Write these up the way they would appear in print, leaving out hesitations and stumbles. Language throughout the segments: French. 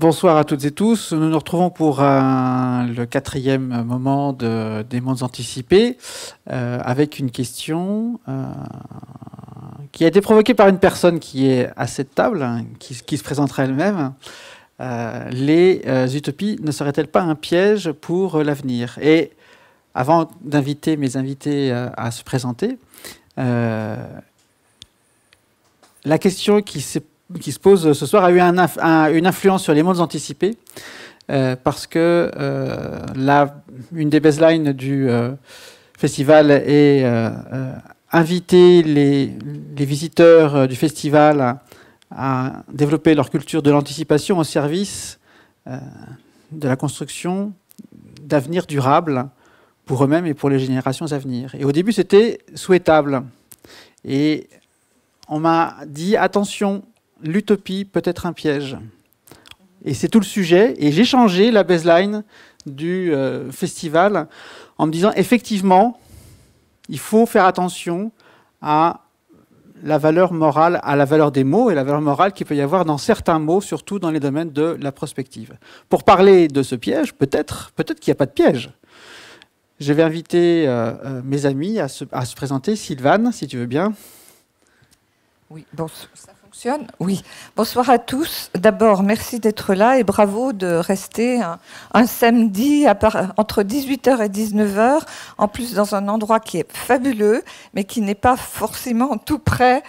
Bonsoir à toutes et tous. Nous nous retrouvons pour le quatrième moment des mondes anticipés avec une question qui a été provoquée par une personne qui est à cette table, qui se présentera elle-même. Les utopies ne seraient-elles pas un piège pour l'avenir? Et avant d'inviter mes invités à se présenter, la question qui se pose ce soir a eu une influence sur les mondes anticipés parce que une des baselines du festival est inviter les visiteurs du festival à développer leur culture de l'anticipation au service de la construction d'avenir durable pour eux-mêmes et pour les générations à venir. Et au début, c'était souhaitable. Et on m'a dit, attention, l'utopie peut être un piège. Et c'est tout le sujet. Et j'ai changé la baseline du festival en me disant, effectivement, il faut faire attention à la valeur morale, à la valeur des mots et la valeur morale qu'il peut y avoir dans certains mots, surtout dans les domaines de la prospective. Pour parler de ce piège, peut-être qu'il n'y a pas de piège. Je vais inviter mes amis à se présenter. Sylvane, si tu veux bien. Oui, bon, ça fonctionne. Oui. Bonsoir à tous. D'abord, merci d'être là et bravo de rester un samedi entre 18h et 19h, en plus dans un endroit qui est fabuleux, mais qui n'est pas forcément tout près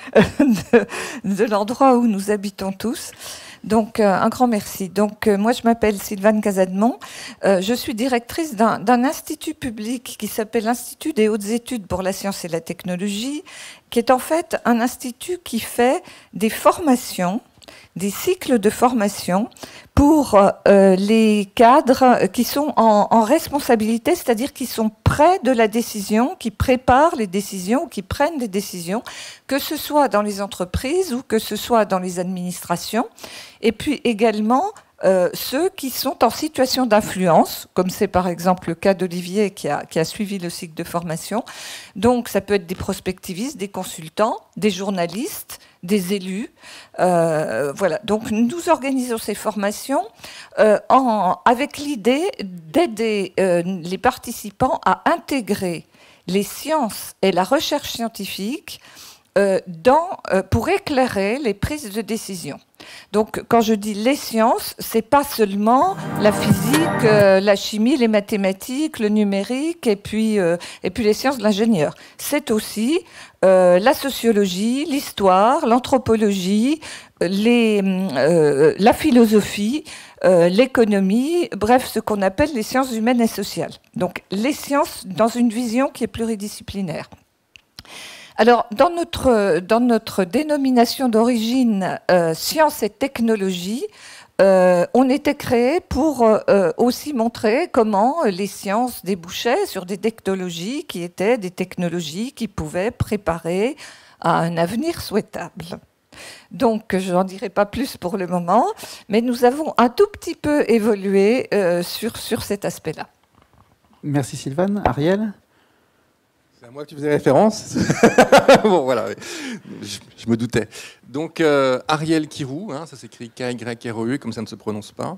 de l'endroit où nous habitons tous. Donc, un grand merci. Donc, moi, je m'appelle Sylvane Casademont. Je suis directrice d'un institut public qui s'appelle l'Institut des hautes études pour la science et la technologie, qui est en fait un institut qui fait des formations, des cycles de formation pour les cadres qui sont en responsabilité, c'est-à-dire qui sont près de la décision, qui préparent les décisions, qui prennent les décisions, que ce soit dans les entreprises ou que ce soit dans les administrations, et puis également ceux qui sont en situation d'influence, comme c'est par exemple le cas d'Olivier qui a suivi le cycle de formation. Donc ça peut être des prospectivistes, des consultants, des journalistes, des élus. Voilà. Donc nous organisons ces formations avec l'idée d'aider les participants à intégrer les sciences et la recherche scientifique pour éclairer les prises de décision. Donc, quand je dis les sciences, c'est pas seulement la physique, la chimie, les mathématiques, le numérique, et puis les sciences de l'ingénieur. C'est aussi la sociologie, l'histoire, l'anthropologie, la philosophie, l'économie, bref, ce qu'on appelle les sciences humaines et sociales. Donc, les sciences dans une vision qui est pluridisciplinaire. Alors, dans notre dénomination d'origine, sciences et technologie, on était créé pour aussi montrer comment les sciences débouchaient sur des technologies qui étaient des technologies qui pouvaient préparer à un avenir souhaitable. Donc, je n'en dirai pas plus pour le moment, mais nous avons un tout petit peu évolué sur cet aspect-là. Merci Sylvane. Ariel ? C'est à moi que tu faisais référence. Bon, voilà, je me doutais. Donc, Ariel Kirou, hein, ça s'écrit K-Y-R-O-U, comme ça ne se prononce pas.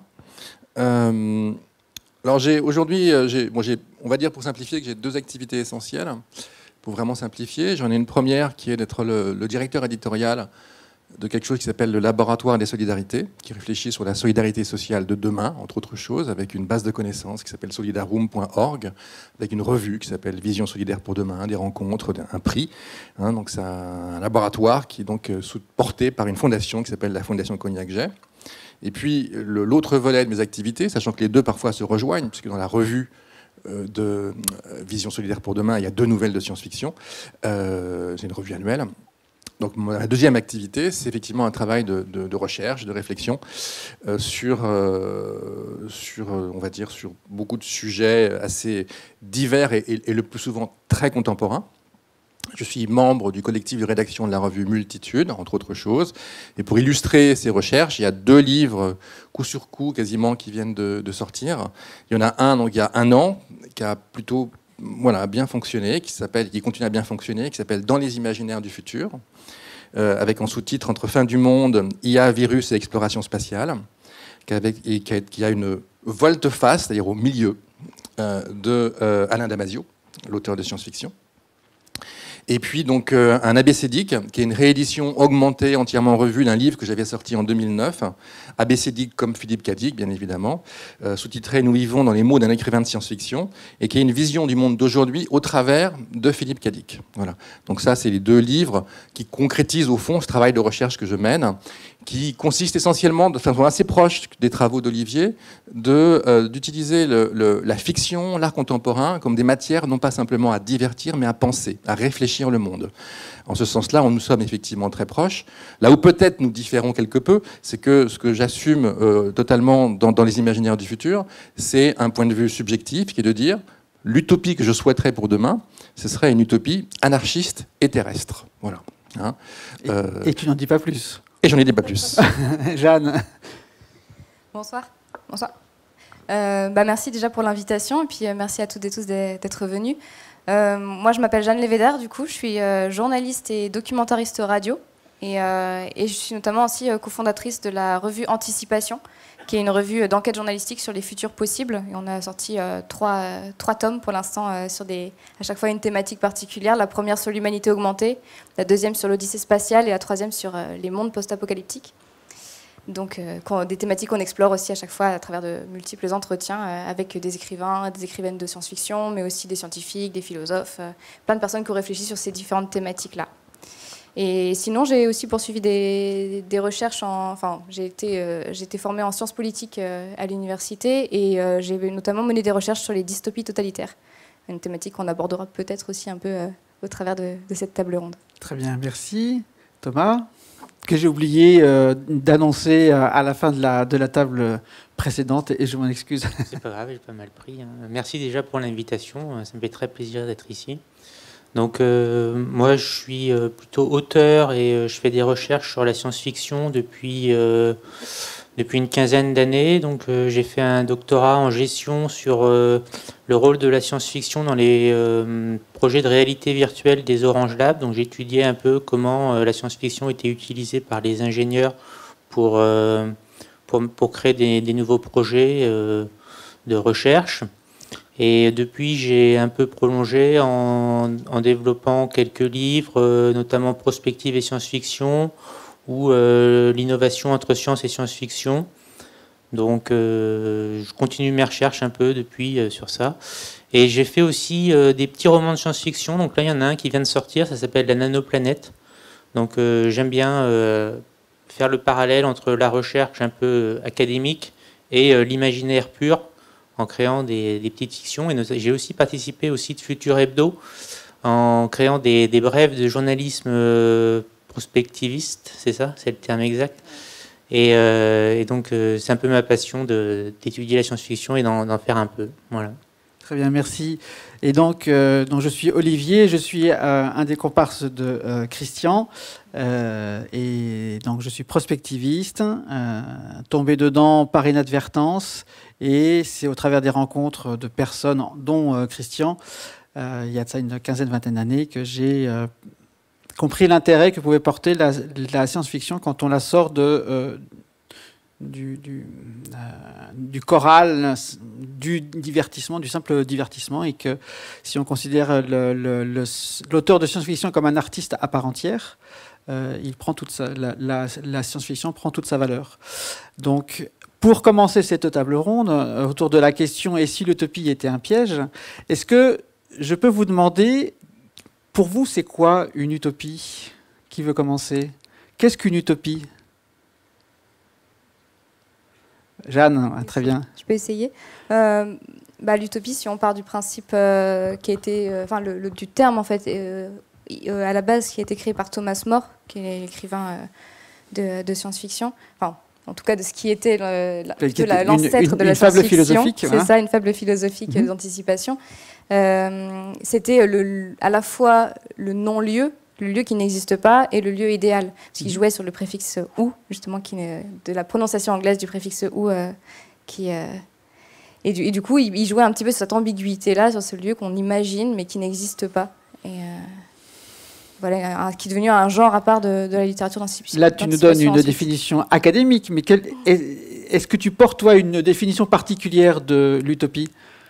Alors, aujourd'hui, on va dire pour simplifier que j'ai deux activités essentielles. Pour vraiment simplifier, j'en ai une première qui est d'être le directeur éditorial de quelque chose qui s'appelle le Laboratoire des Solidarités, qui réfléchit sur la solidarité sociale de demain, entre autres choses, avec une base de connaissances qui s'appelle solidaroom.org, avec une revue qui s'appelle Vision solidaire pour demain, des rencontres, un prix. Hein, donc c'est un laboratoire qui est donc porté par une fondation qui s'appelle la Fondation Cognac-Jet. Et puis l'autre volet de mes activités, sachant que les deux parfois se rejoignent, puisque dans la revue de Vision solidaire pour demain, il y a 2 nouvelles de science-fiction. C'est une revue annuelle. Donc ma deuxième activité, c'est effectivement un travail de recherche, de réflexion sur, on va dire, sur beaucoup de sujets assez divers et le plus souvent très contemporains. Je suis membre du collectif de rédaction de la revue Multitude, entre autres choses. Et pour illustrer ces recherches, il y a 2 livres, coup sur coup, quasiment, qui viennent de sortir. Il y en a un, donc il y a 1 an, qui a plutôt bien fonctionné, qui continue à bien fonctionner, qui s'appelle Dans les imaginaires du futur, avec en sous-titre Entre fin du monde, IA, virus et exploration spatiale, qui a une volte-face, c'est-à-dire au milieu, de Alain Damasio, l'auteur de science-fiction. Et puis donc un abécédique, qui est une réédition augmentée, entièrement revue d'un livre que j'avais sorti en 2009, abécédique comme Philippe Cadic, bien évidemment, sous-titré « Nous vivons dans les mots d'un écrivain de science-fiction », et qui est une vision du monde d'aujourd'hui au travers de Philippe Cadic. Voilà. Donc ça, c'est les deux livres qui concrétisent au fond ce travail de recherche que je mène, qui consiste essentiellement, de façon assez proche des travaux d'Olivier, d'utiliser la fiction, l'art contemporain, comme des matières non pas simplement à divertir, mais à penser, à réfléchir le monde. En ce sens-là, nous sommes effectivement très proches. Là où peut-être nous différons quelque peu, c'est que ce que j'assume totalement dans les imaginaires du futur, c'est un point de vue subjectif qui est de dire l'utopie que je souhaiterais pour demain, ce serait une utopie anarchiste et terrestre. Voilà. Hein, et tu n'en dis pas plus. Et j'en ai dit pas plus. Jeanne. Bonsoir. Bonsoir. Merci déjà pour l'invitation et puis merci à toutes et tous d'être venus. Moi, je m'appelle Jeanne Lévédère, du coup, je suis journaliste et documentariste radio et je suis notamment aussi cofondatrice de la revue Anticipation, qui est une revue d'enquête journalistique sur les futurs possibles. Et on a sorti trois tomes pour l'instant sur à chaque fois une thématique particulière. La première sur l'humanité augmentée, la deuxième sur l'odyssée spatiale et la troisième sur les mondes post-apocalyptiques. Donc des thématiques qu'on explore aussi à chaque fois à travers de multiples entretiens avec des écrivains, des écrivaines de science-fiction, mais aussi des scientifiques, des philosophes, plein de personnes qui ont réfléchi sur ces différentes thématiques-là. Et sinon, j'ai aussi poursuivi des recherches. J'ai été formée en sciences politiques à l'université et j'ai notamment mené des recherches sur les dystopies totalitaires. Une thématique qu'on abordera peut-être aussi un peu au travers de cette table ronde. Très bien, merci. Thomas, que j'ai oublié d'annoncer à la fin de la table précédente et je m'en excuse. C'est pas grave, j'ai pas mal pris. Merci déjà pour l'invitation. Ça me fait très plaisir d'être ici. Donc moi je suis plutôt auteur et je fais des recherches sur la science-fiction depuis une quinzaine d'années. Donc j'ai fait un doctorat en gestion sur le rôle de la science-fiction dans les projets de réalité virtuelle des Orange Labs. Donc j'ai étudié un peu comment la science-fiction était utilisée par les ingénieurs pour créer des nouveaux projets de recherche. Et depuis, j'ai un peu prolongé en développant quelques livres, notamment Prospective et science-fiction, ou l'innovation entre science et science-fiction. Donc, je continue mes recherches un peu depuis sur ça. Et j'ai fait aussi des petits romans de science-fiction. Donc là, il y en a un qui vient de sortir, ça s'appelle La Nanoplanète. Donc, j'aime bien faire le parallèle entre la recherche un peu académique et l'imaginaire pur, en créant des petites fictions. Et j'ai aussi participé au site Futur Hebdo en créant des brèves de journalisme prospectiviste, c'est ça? C'est le terme exact. Et donc, c'est un peu ma passion d'étudier la science-fiction et d'en faire un peu. Voilà. Très bien, merci. Et donc je suis Olivier, je suis un des comparses de Christian. Et donc, je suis prospectiviste, tombé dedans par inadvertance. Et c'est au travers des rencontres de personnes, dont Christian, il y a de ça une quinzaine, vingtaine d'années, que j'ai compris l'intérêt que pouvait porter la science-fiction quand on la sort du choral, du divertissement, du simple divertissement, et que si on considère l'auteur de science-fiction comme un artiste à part entière, il prend la science-fiction prend toute sa valeur. Donc, pour commencer cette table ronde, autour de la question « Et si l'utopie était un piège ?», est-ce que je peux vous demander, pour vous, c'est quoi une utopie? Qui veut commencer? Qu'est-ce qu'une utopie? Jeanne, très bien. Je peux essayer. L'utopie, si on part du principe qui a été, du terme en fait, à la base, qui a été créé par Thomas More, qui est l'écrivain de science-fiction. Enfin, en tout cas, de ce qui était l'ancêtre de la science-fiction. C'est ça, une fable philosophique d'anticipation. C'était à la fois le non-lieu, le lieu qui n'existe pas, et le lieu idéal. Parce qu'il jouait sur le préfixe « ou », justement, de la prononciation anglaise du préfixe « ou ». Et du coup, il jouait un petit peu sur cette ambiguïté-là, sur ce lieu qu'on imagine, mais qui n'existe pas. Et voilà, qui est devenu un genre à part de la littérature d'anticipation. Là, tu nous donnes une définition académique, mais est-ce que tu portes, toi, une définition particulière de l'utopie?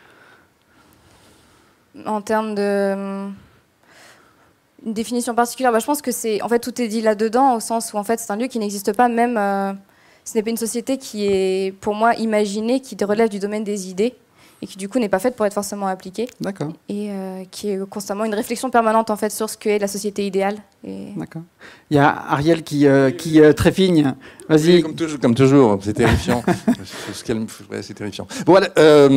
En termes de... Une définition particulière, je pense que c'est... En fait, tout est dit là-dedans, au sens où en fait, c'est un lieu qui n'existe pas, même... ce n'est pas une société qui est, pour moi, imaginée, qui relève du domaine des idées, et qui, du coup, n'est pas faite pour être forcément appliquée. D'accord. Et qui est constamment une réflexion permanente, en fait, sur ce qu'est la société idéale. D'accord. Il y a Ariel qui trépigne. Vas-y. Oui, comme toujours, c'est terrifiant. C'est terrifiant. Bon, voilà,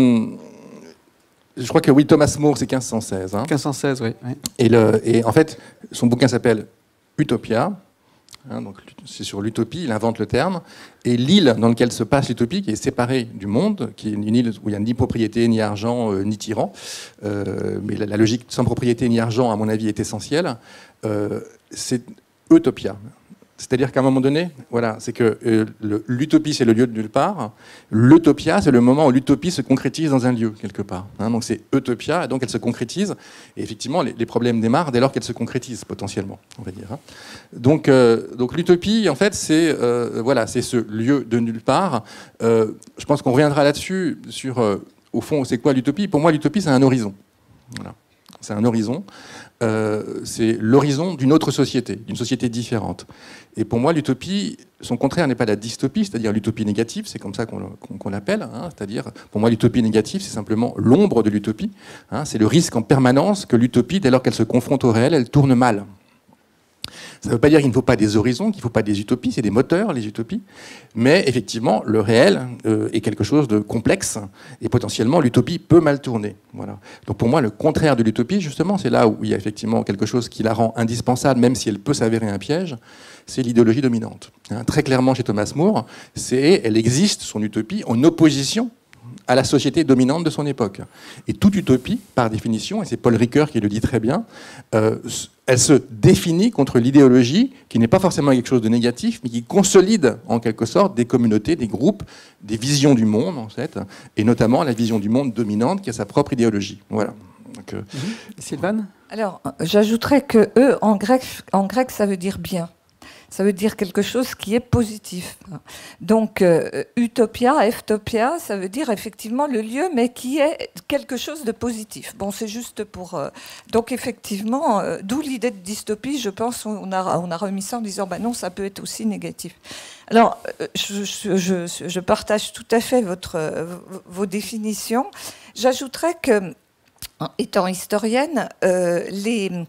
je crois que oui, Thomas More, c'est 1516. 1516, oui. Et en fait, son bouquin s'appelle Utopia. Donc c'est sur l'utopie, il invente le terme. Et l'île dans laquelle se passe l'utopie, qui est séparée du monde, qui est une île où il n'y a ni propriété, ni argent, ni tyran. Mais la logique sans propriété ni argent, à mon avis, est essentielle. C'est Utopia. C'est-à-dire qu'à un moment donné, voilà, c'est que l'utopie, c'est le lieu de nulle part. L'utopia, c'est le moment où l'utopie se concrétise dans un lieu, quelque part. Donc c'est Utopia, et donc elle se concrétise. Et effectivement, les problèmes démarrent dès lors qu'elle se concrétise, potentiellement, on va dire. Donc l'utopie, en fait, c'est voilà, c'est ce lieu de nulle part. Je pense qu'on reviendra là-dessus, sur, au fond, c'est quoi l'utopie? Pour moi, l'utopie, c'est un horizon. Voilà. C'est un horizon. C'est l'horizon d'une autre société, d'une société différente. Et pour moi, l'utopie, son contraire n'est pas la dystopie, c'est-à-dire l'utopie négative, c'est comme ça qu'on l'appelle. C'est-à-dire, pour moi, l'utopie négative, c'est simplement l'ombre de l'utopie. C'est le risque en permanence que l'utopie, dès lors qu'elle se confronte au réel, elle tourne mal. Ça ne veut pas dire qu'il ne faut pas des horizons, qu'il ne faut pas des utopies, c'est des moteurs, les utopies. Mais effectivement, le réel est quelque chose de complexe et potentiellement, l'utopie peut mal tourner. Voilà. Donc pour moi, le contraire de l'utopie, justement, c'est là où il y a effectivement quelque chose qui la rend indispensable, même si elle peut s'avérer un piège, c'est l'idéologie dominante. Très clairement, chez Thomas More, elle existe, son utopie, en opposition à la société dominante de son époque. Et toute utopie, par définition, et c'est Paul Ricoeur qui le dit très bien, elle se définit contre l'idéologie qui n'est pas forcément quelque chose de négatif, mais qui consolide en quelque sorte des communautés, des groupes, des visions du monde, en fait, et notamment la vision du monde dominante qui a sa propre idéologie. Voilà. Donc, Sylvane ? Alors, j'ajouterais que eux, en grec, ça veut dire bien. Ça veut dire quelque chose qui est positif. Donc, utopia, eftopia, ça veut dire effectivement le lieu, mais qui est quelque chose de positif. Bon, c'est juste pour... donc, effectivement, d'où l'idée de dystopie, je pense, on a remis ça en disant, bah non, ça peut être aussi négatif. Alors, je partage tout à fait vos définitions. J'ajouterais que, étant historienne, les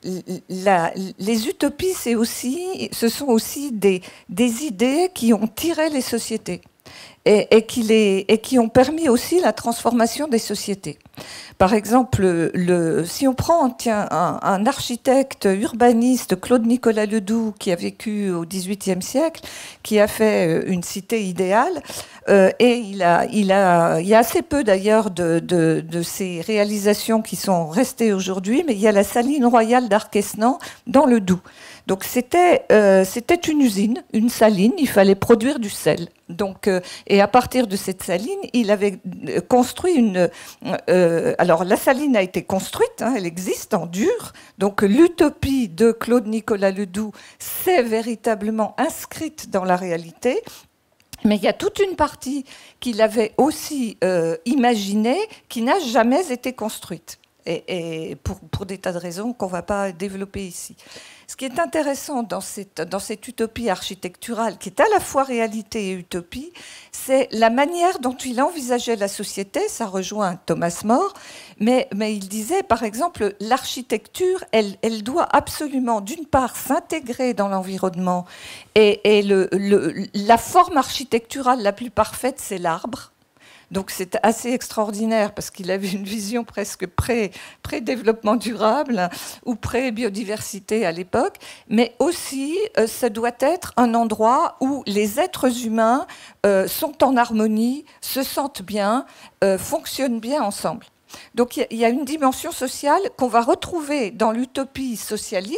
utopies, ce sont aussi des idées qui ont tiré les sociétés et qui ont permis aussi la transformation des sociétés. Par exemple, si on prend un architecte urbaniste, Claude-Nicolas Ledoux, qui a vécu au XVIIIe siècle, qui a fait une cité idéale, et il y a assez peu d'ailleurs de ces réalisations qui sont restées aujourd'hui, mais il y a la saline royale d'Arquesnan dans le Doubs. Donc c'était une usine, une saline, il fallait produire du sel. Donc, et à partir de cette saline, il avait construit alors la saline a été construite, elle existe en dur. Donc l'utopie de Claude-Nicolas Ledoux s'est véritablement inscrite dans la réalité. Mais il y a toute une partie qu'il avait aussi imaginée qui n'a jamais été construite. Et pour des tas de raisons qu'on ne va pas développer ici. Ce qui est intéressant dans cette utopie architecturale, qui est à la fois réalité et utopie, c'est la manière dont il envisageait la société. Ça rejoint Thomas More, mais il disait, par exemple, l'architecture, elle doit absolument, d'une part, s'intégrer dans l'environnement, et la forme architecturale la plus parfaite, c'est l'arbre. Donc c'est assez extraordinaire parce qu'il avait une vision presque pré-développement durable ou pré-biodiversité à l'époque, mais aussi ça doit être un endroit où les êtres humains sont en harmonie, se sentent bien, fonctionnent bien ensemble. Donc il y a une dimension sociale qu'on va retrouver dans l'utopie socialiste,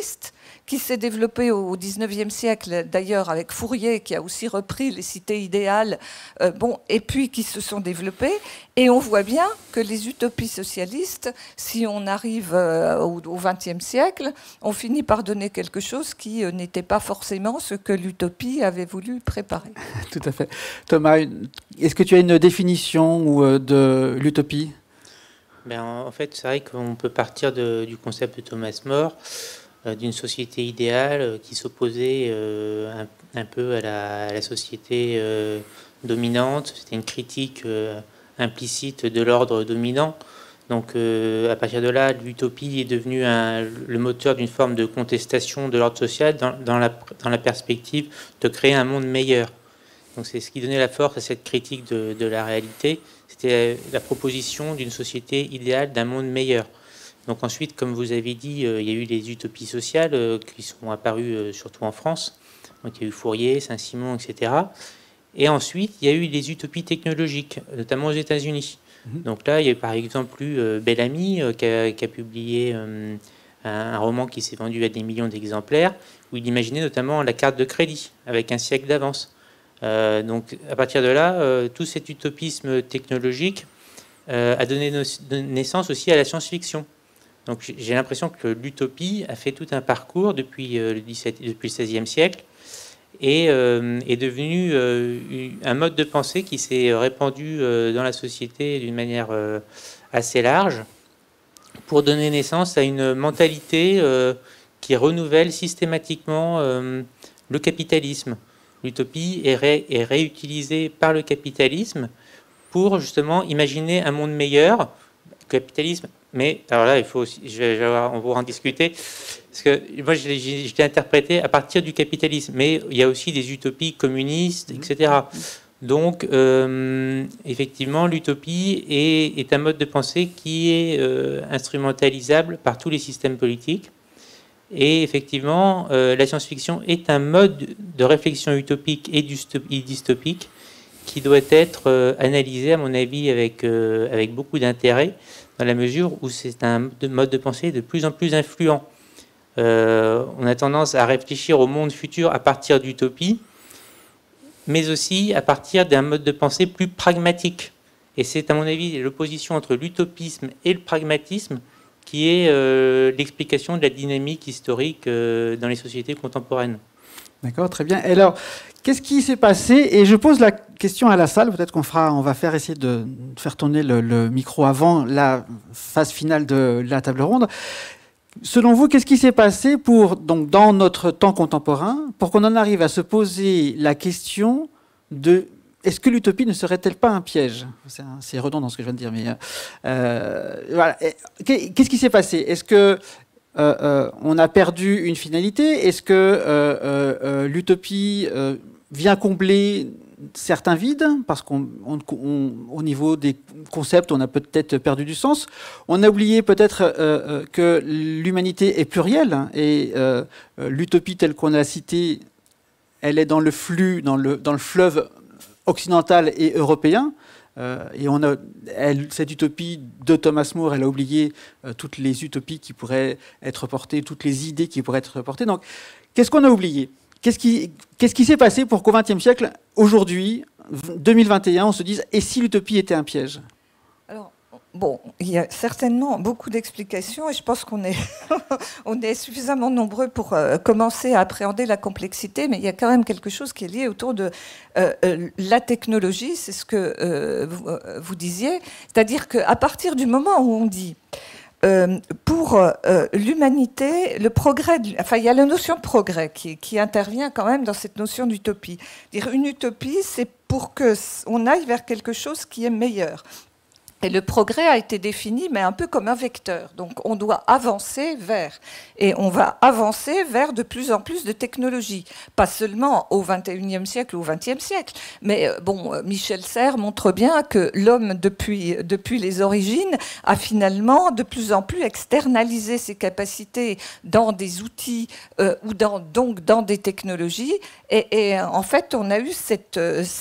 qui s'est développée au XIXe siècle, d'ailleurs avec Fourier, qui a aussi repris les cités idéales, et puis qui se sont développées. Et on voit bien que les utopies socialistes, si on arrive au XXe siècle, on finit par donner quelque chose qui n'était pas forcément ce que l'utopie avait voulu préparer. Tout à fait. Thomas, est-ce que tu as une définition de l'utopie ? En fait, c'est vrai qu'on peut partir du concept de Thomas More, d'une société idéale qui s'opposait un peu à la société dominante. C'était une critique implicite de l'ordre dominant. Donc, à partir de là, l'utopie est devenue le moteur d'une forme de contestation de l'ordre social dans la perspective de créer un monde meilleur. Donc, c'est ce qui donnait la force à cette critique de la réalité. C'était la proposition d'une société idéale, d'un monde meilleur. Donc ensuite, comme vous avez dit, il y a eu les utopies sociales qui sont apparues surtout en France. Donc il y a eu Fourier, Saint-Simon, etc. Et ensuite, il y a eu les utopies technologiques, notamment aux États-Unis. Donc là, il y a par exemple eu Bellamy qui a publié un roman qui s'est vendu à des millions d'exemplaires, où il imaginait notamment la carte de crédit avec un siècle d'avance. Donc à partir de là, tout cet utopisme technologique a donné naissance aussi à la science-fiction. Donc j'ai l'impression que l'utopie a fait tout un parcours depuis le XVIe siècle et est devenu un mode de pensée qui s'est répandu dans la société d'une manière assez large pour donner naissance à une mentalité qui renouvelle systématiquement le capitalisme. L'utopie est réutilisée par le capitalisme pour justement imaginer un monde meilleur. Le capitalisme, mais alors là, il faut aussi, on va en discuter, parce que moi, je l'ai interprété à partir du capitalisme, mais il y a aussi des utopies communistes, etc. Donc, effectivement, l'utopie est un mode de pensée qui est instrumentalisable par tous les systèmes politiques. Et effectivement, la science-fiction est un mode de réflexion utopique et dystopique qui doit être analysé, à mon avis, avec beaucoup d'intérêt, dans la mesure où c'est un mode de pensée de plus en plus influent. On a tendance à réfléchir au monde futur à partir d'utopies, mais aussi à partir d'un mode de pensée plus pragmatique. Et c'est, à mon avis, l'opposition entre l'utopisme et le pragmatisme qui est l'explication de la dynamique historique dans les sociétés contemporaines. D'accord, très bien. Et alors, qu'est-ce qui s'est passé? Et je pose la question à la salle, peut-être on va faire essayer de faire tourner le micro avant la phase finale de la table ronde. Selon vous, qu'est-ce qui s'est passé donc, dans notre temps contemporain pour qu'on en arrive à se poser la question de est-ce que l'utopie ne serait-elle pas un piège? C'est redondant ce que je viens de dire, mais voilà. Qu'est-ce qui s'est passé? Est-ce que on a perdu une finalité? Est-ce que l'utopie vient combler certains vides? Parce qu'au niveau des concepts, on a peut-être perdu du sens. On a oublié peut-être que l'humanité est plurielle, hein, et l'utopie telle qu'on l'a citée, elle est dans le flux, dans le fleuve occidental et européen. Et cette utopie de Thomas More, elle a oublié toutes les utopies qui pourraient être portées, toutes les idées qui pourraient être portées. Donc, qu'est-ce qu'on a oublié? Qu'est-ce qui s'est passé pour qu'au XXe siècle, aujourd'hui, 2021, on se dise « et si l'utopie était un piège ?» Alors, bon, il y a certainement beaucoup d'explications et je pense qu'on est, on est suffisamment nombreux pour commencer à appréhender la complexité, mais il y a quand même quelque chose qui est lié autour de la technologie, c'est ce que vous disiez, c'est-à-dire qu'à partir du moment où on dit pour l'humanité, le progrès, enfin il y a la notion de progrès qui intervient quand même dans cette notion d'utopie. Dire une utopie, c'est pour qu'on aille vers quelque chose qui est meilleur. Et le progrès a été défini, mais un peu comme un vecteur. Donc, on doit avancer vers. Et on va avancer vers de plus en plus de technologies. Pas seulement au XXIe siècle ou au XXe siècle. Mais bon, Michel Serres montre bien que l'homme, depuis les origines, a finalement de plus en plus externalisé ses capacités dans des outils ou donc dans des technologies. Et en fait, on a eu cette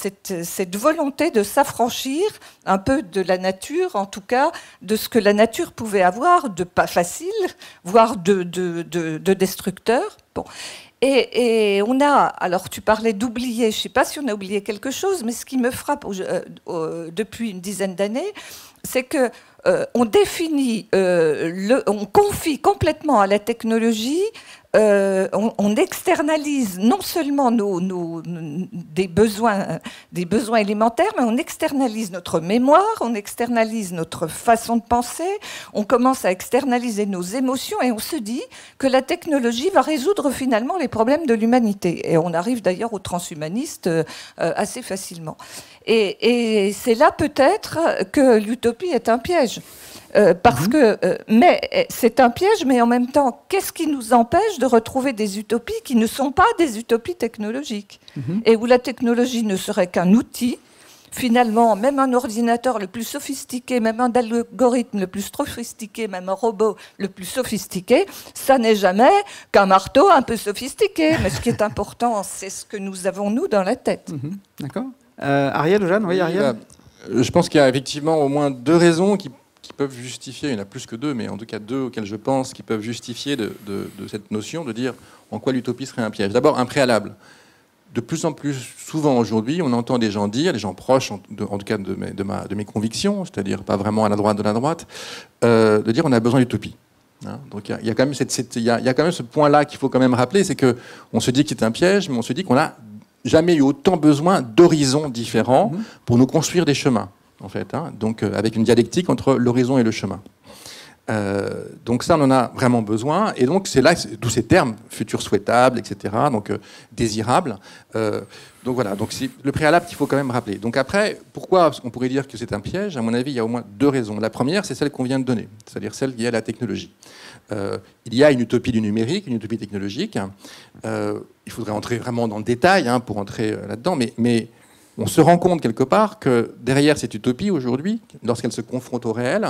volonté de s'affranchir un peu de la nature, en tout cas de ce que la nature pouvait avoir de pas facile, voire de destructeur. Bon. Et on a, alors tu parlais d'oublier, je ne sais pas si on a oublié quelque chose, mais ce qui me frappe depuis une dizaine d'années, c'est que on définit, on confie complètement à la technologie, on externalise non seulement des besoins élémentaires, mais on externalise notre mémoire, on externalise notre façon de penser, on commence à externaliser nos émotions et on se dit que la technologie va résoudre finalement les problèmes de l'humanité. Et on arrive d'ailleurs aux transhumanistes assez facilement. Et c'est là peut-être que l'utopie est un piège. Mais c'est un piège, mais en même temps, qu'est-ce qui nous empêche de retrouver des utopies qui ne sont pas des utopies technologiques, et où la technologie ne serait qu'un outil. Finalement, même un ordinateur le plus sophistiqué, même un algorithme le plus sophistiqué, même un robot le plus sophistiqué, ça n'est jamais qu'un marteau un peu sophistiqué. Mais ce qui est important, c'est ce que nous avons, nous, dans la tête. D'accord. Ariel ou Jeanne? Oui, Ariel. Je pense qu'il y a effectivement au moins deux raisons qui peuvent justifier, il y en a plus que deux, mais en tout cas deux auxquelles je pense qui peuvent justifier de cette notion de dire en quoi l'utopie serait un piège. D'abord, un préalable. De plus en plus souvent aujourd'hui, on entend des gens dire, des gens proches, en tout cas de mes convictions, c'est-à-dire pas vraiment à la droite de la droite, de dire on a besoin d'utopie. Donc il y a quand même ce point-là qu'il faut quand même rappeler, c'est qu'on se dit que c'est un piège, mais on se dit qu'on n'a jamais eu autant besoin d'horizons différents pour nous construire des chemins. En fait, donc avec une dialectique entre l'horizon et le chemin. Donc ça, on en a vraiment besoin, et donc c'est là tous ces termes, futur souhaitable, etc., donc désirable. Donc voilà, donc c'est le préalable qu'il faut quand même rappeler. Donc après, pourquoi on pourrait dire que c'est un piège? À mon avis, il y a au moins deux raisons. La première, c'est celle qu'on vient de donner, c'est-à-dire celle liée à la technologie. Il y a une utopie du numérique, une utopie technologique. Il faudrait entrer vraiment dans le détail pour entrer là-dedans, mais on se rend compte quelque part que derrière cette utopie aujourd'hui, lorsqu'elle se confronte au réel,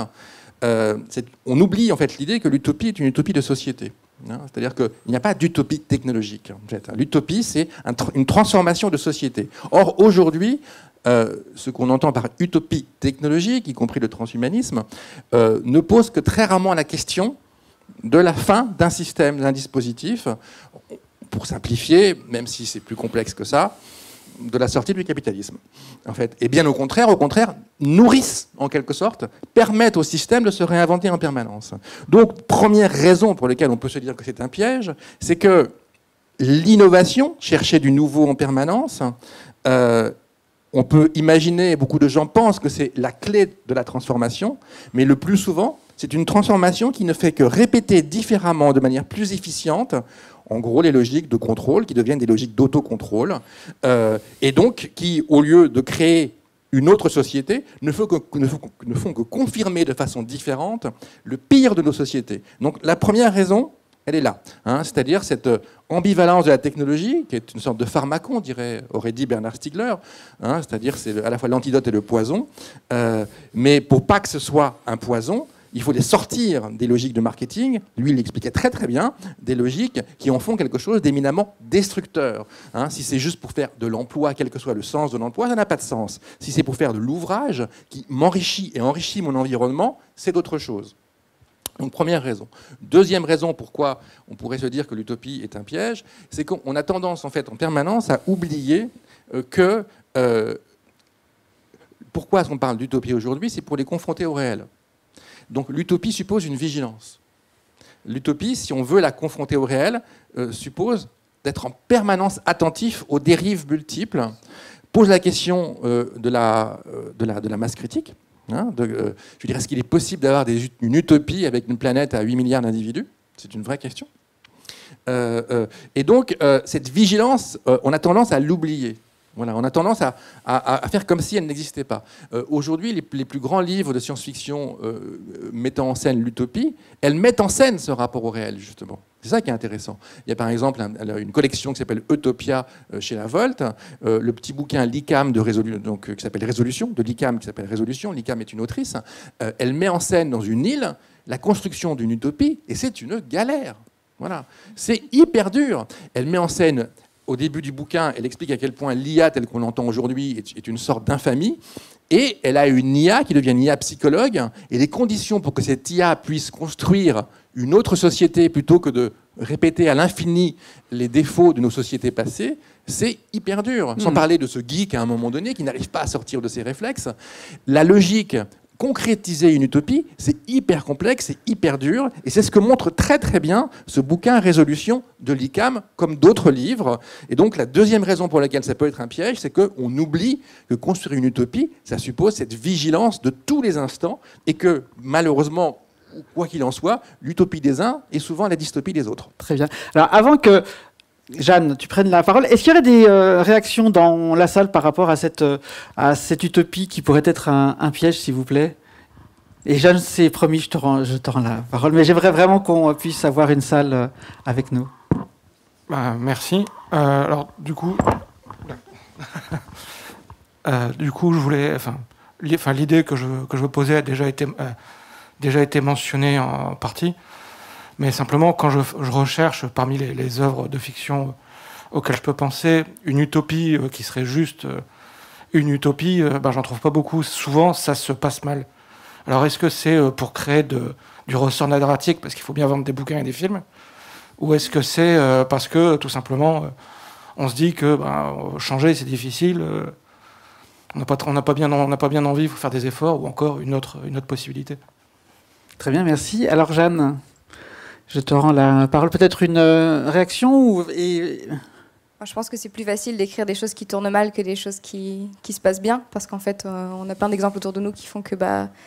on oublie en fait l'idée que l'utopie est une utopie de société. C'est-à-dire qu'il n'y a pas d'utopie technologique. En fait. L'utopie, c'est une transformation de société. Or, aujourd'hui, ce qu'on entend par utopie technologique, y compris le transhumanisme, ne pose que très rarement la question de la fin d'un système, d'un dispositif, pour simplifier, même si c'est plus complexe que ça, de la sortie du capitalisme, en fait. Et bien au contraire, nourrissent, en quelque sorte, permettent au système de se réinventer en permanence. Donc, première raison pour laquelle on peut se dire que c'est un piège, c'est que l'innovation, chercher du nouveau en permanence, on peut imaginer, beaucoup de gens pensent que c'est la clé de la transformation, mais le plus souvent, c'est une transformation qui ne fait que répéter différemment, de manière plus efficiente, en gros, les logiques de contrôle qui deviennent des logiques d'autocontrôle, et donc qui, au lieu de créer une autre société, ne font que confirmer de façon différente le pire de nos sociétés. Donc la première raison, elle est là, c'est-à-dire cette ambivalence de la technologie, qui est une sorte de pharmacon, aurait dit Bernard Stiegler, c'est-à-dire c'est à la fois l'antidote et le poison, mais pour pas que ce soit un poison, il faut les sortir des logiques de marketing. Lui, il l'expliquait très très bien, des logiques qui en font quelque chose d'éminemment destructeur. Si c'est juste pour faire de l'emploi, quel que soit le sens de l'emploi, ça n'a pas de sens. Si c'est pour faire de l'ouvrage qui m'enrichit et enrichit mon environnement, c'est d'autre chose. Donc première raison. Deuxième raison pourquoi on pourrait se dire que l'utopie est un piège, c'est qu'on a tendance en fait en permanence à oublier que pourquoi on parle d'utopie aujourd'hui, c'est pour les confronter au réel. Donc l'utopie suppose une vigilance. L'utopie, si on veut la confronter au réel, suppose d'être en permanence attentif aux dérives multiples, pose la question de la masse critique. Je veux dire, est-ce qu'il est possible d'avoir une utopie avec une planète à 8 milliards d'individus? C'est une vraie question. Et donc, cette vigilance, on a tendance à l'oublier. Voilà, on a tendance à faire comme si elle n'existait pas. Aujourd'hui, les plus grands livres de science-fiction mettant en scène l'utopie, elles mettent en scène ce rapport au réel, justement. C'est ça qui est intéressant. Il y a par exemple une collection qui s'appelle Utopia chez La Volte, le petit bouquin L'ICAM qui s'appelle Résolution, de l'ICAM qui s'appelle Résolution. L'ICAM est une autrice. Elle met en scène dans une île la construction d'une utopie, et c'est une galère. Voilà. C'est hyper dur. Elle met en scène... Au début du bouquin, elle explique à quel point l'IA, telle qu'on l'entend aujourd'hui, est une sorte d'infamie. Et elle a une IA qui devient une IA psychologue. Et les conditions pour que cette IA puisse construire une autre société plutôt que de répéter à l'infini les défauts de nos sociétés passées, c'est hyper dur. Sans parler de ce geek à un moment donné qui n'arrive pas à sortir de ses réflexes. La logique, concrétiser une utopie, c'est hyper complexe, c'est hyper dur, et c'est ce que montre très très bien ce bouquin Résolution de l'ICAM, comme d'autres livres. Et donc la deuxième raison pour laquelle ça peut être un piège, c'est qu'on oublie que construire une utopie, ça suppose cette vigilance de tous les instants, et que malheureusement, quoi qu'il en soit, l'utopie des uns est souvent la dystopie des autres. Très bien. Alors avant que Jeanne, tu prennes la parole, est-ce qu'il y aurait des réactions dans la salle par rapport à cette utopie qui pourrait être un piège, s'il vous plaît? Et Jeanne, c'est promis, je te rends la parole, mais j'aimerais vraiment qu'on puisse avoir une salle avec nous. Merci. Alors, du coup, je voulais, l'idée que je veux poser a déjà été mentionnée en partie. Mais simplement, quand je recherche parmi les œuvres de fiction auxquelles je peux penser, une utopie qui serait juste une utopie, j'en trouve pas beaucoup. Souvent, ça se passe mal. Alors, est-ce que c'est pour créer du ressort narratique, parce qu'il faut bien vendre des bouquins et des films, ou est-ce que c'est parce que, tout simplement, on se dit que changer, c'est difficile, on n'a pas bien envie, il faut faire des efforts, ou encore une autre possibilité. Très bien, merci. Alors, Jeanne, je te rends la parole. Peut-être une réaction Moi, je pense que c'est plus facile d'écrire des choses qui tournent mal que des choses qui se passent bien, parce qu'en fait, on a plein d'exemples autour de nous qui font que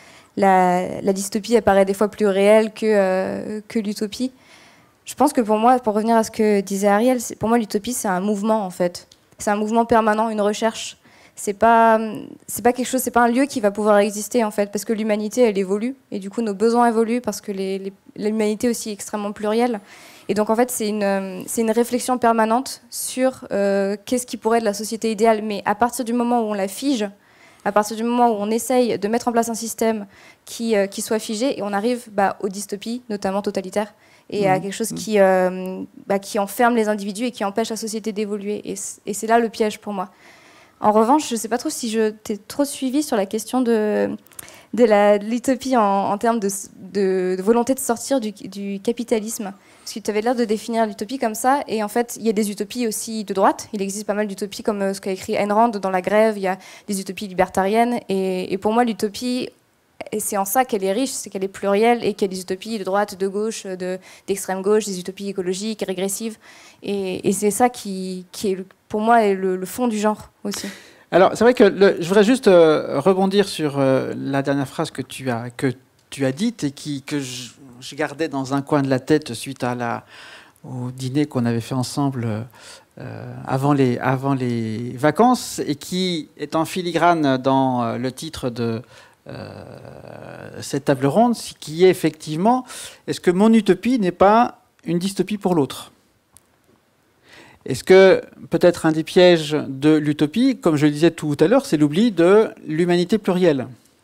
la dystopie apparaît des fois plus réelle que l'utopie. Je pense que pour moi, pour revenir à ce que disait Ariel, pour moi, l'utopie, c'est un mouvement, en fait. C'est un mouvement permanent, une recherche. C'est pas quelque chose, c'est pas un lieu qui va pouvoir exister, en fait, parce que l'humanité, elle évolue, et du coup, nos besoins évoluent, parce que l'humanité aussi est extrêmement plurielle. Et donc, en fait, c'est une réflexion permanente sur qu'est-ce qui pourrait être la société idéale. Mais à partir du moment où on la fige, à partir du moment où on essaye de mettre en place un système qui soit figé, et on arrive aux dystopies, notamment totalitaires, et à quelque chose qui enferme les individus et qui empêche la société d'évoluer. Et c'est là le piège pour moi. En revanche, je ne sais pas trop si je t'ai trop suivi sur la question de l'utopie en termes de volonté de sortir du capitalisme. Parce que tu avais l'air de définir l'utopie comme ça. Et en fait, il y a des utopies aussi de droite. Il existe pas mal d'utopies comme ce qu'a écrit Ayn Rand dans La Grève. Il y a des utopies libertariennes. Et pour moi, l'utopie, et c'est en ça qu'elle est riche, c'est qu'elle est plurielle et qu'il y a des utopies de droite, de gauche, d'extrême gauche, des utopies écologiques, régressives. Et c'est ça qui est, pour moi, est le fond du genre aussi. Alors, c'est vrai que je voudrais juste rebondir sur la dernière phrase que tu as dite et que je gardais dans un coin de la tête suite au dîner qu'on avait fait ensemble avant les vacances et qui est en filigrane dans le titre de cette table ronde, qui est effectivement, est-ce que mon utopie n'est pas une dystopie pour l'autre ? Est-ce que peut-être un des pièges de l'utopie, comme je le disais tout à l'heure, c'est l'oubli de l'humanité plurielle ?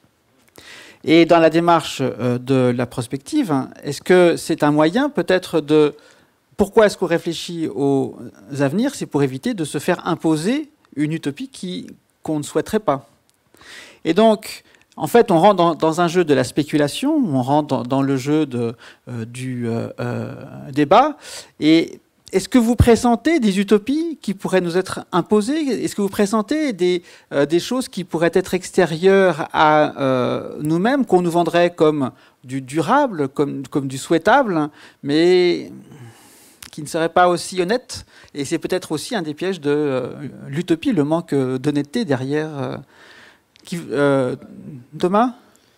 Et dans la démarche de la prospective, est-ce que c'est un moyen peut-être de... Pourquoi est-ce qu'on réfléchit aux avenirs ? C'est pour éviter de se faire imposer une utopie qu'on ne souhaiterait pas. Et donc, en fait, on rentre dans un jeu de la spéculation, on rentre dans le jeu du débat. Et est-ce que vous pressentez des utopies qui pourraient nous être imposées ? Est-ce que vous pressentez des choses qui pourraient être extérieures à nous-mêmes, qu'on nous vendrait comme du durable, comme du souhaitable, mais qui ne seraient pas aussi honnêtes ? Et c'est peut-être aussi un des pièges de l'utopie, le manque d'honnêteté derrière... Thomas ?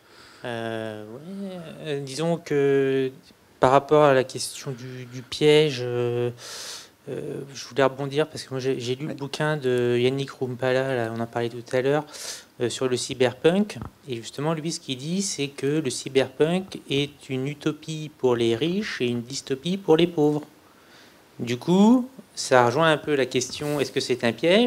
Disons que par rapport à la question du piège, je voulais rebondir parce que moi j'ai lu le bouquin de Yannick Rumpala, là, on en parlait tout à l'heure, sur le cyberpunk. Et justement, lui, ce qu'il dit, c'est que le cyberpunk est une utopie pour les riches et une dystopie pour les pauvres. Du coup, ça rejoint un peu la question, est-ce que c'est un piège ?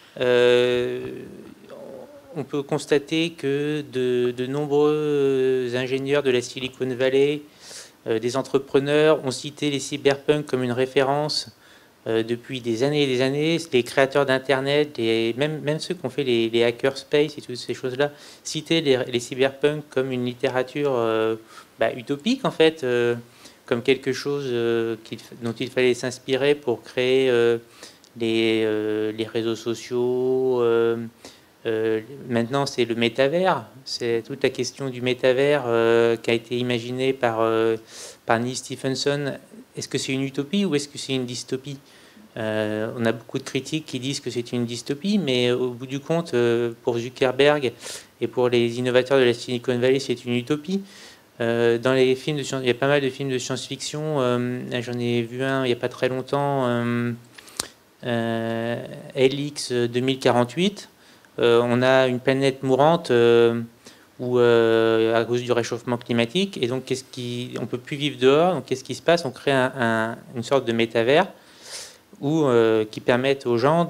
On peut constater que de nombreux ingénieurs de la Silicon Valley, des entrepreneurs, ont cité les cyberpunks comme une référence depuis des années et des années. Les créateurs d'Internet, et même ceux qui ont fait les hackerspace et toutes ces choses-là, citaient les cyberpunks comme une littérature utopique, en fait, comme quelque chose dont il fallait s'inspirer pour créer les réseaux sociaux. Maintenant, c'est le métavers. C'est toute la question du métavers qui a été imaginée par Neil Stephenson. Est-ce que c'est une utopie ou est-ce que c'est une dystopie? On a beaucoup de critiques qui disent que c'est une dystopie, mais au bout du compte, pour Zuckerberg et pour les innovateurs de la Silicon Valley, c'est une utopie. Dans les films de il y a pas mal de films de science-fiction. J'en ai vu un il n'y a pas très longtemps, LX 2048. On a une planète mourante où, à cause du réchauffement climatique, et donc on ne peut plus vivre dehors. Donc qu'est-ce qui se passe? On crée une sorte de métavers qui permet aux gens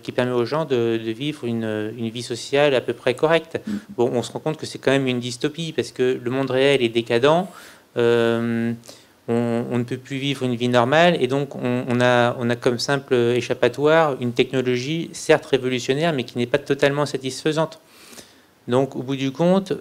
de vivre une vie sociale à peu près correcte. Bon, on se rend compte que c'est quand même une dystopie parce que le monde réel est décadent. On ne peut plus vivre une vie normale, et donc on a comme simple échappatoire une technologie certes révolutionnaire, mais qui n'est pas totalement satisfaisante. Donc au bout du compte,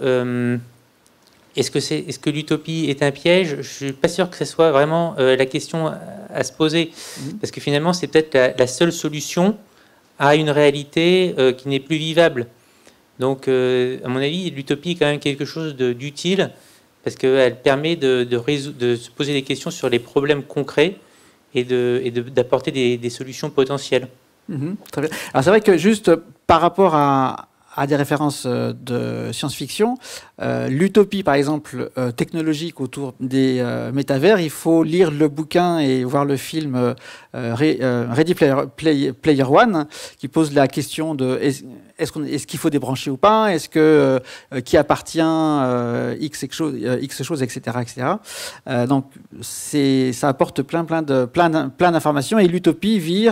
est-ce que l'utopie est un piège? Je ne suis pas sûr que ce soit vraiment la question à se poser, parce que finalement c'est peut-être la seule solution à une réalité qui n'est plus vivable. Donc à mon avis, l'utopie est quand même quelque chose d'utile, parce qu'elle permet de se poser des questions sur les problèmes concrets et d'apporter des solutions potentielles. Très bien. Alors c'est vrai que juste par rapport à des références de science-fiction, l'utopie par exemple technologique autour des métavers, il faut lire le bouquin et voir le film Ready Player One, qui pose la question de est-ce qu'il faut débrancher ou pas, est-ce que qui appartient X choses, etc., etc. Donc ça apporte plein d'informations, et l'utopie vire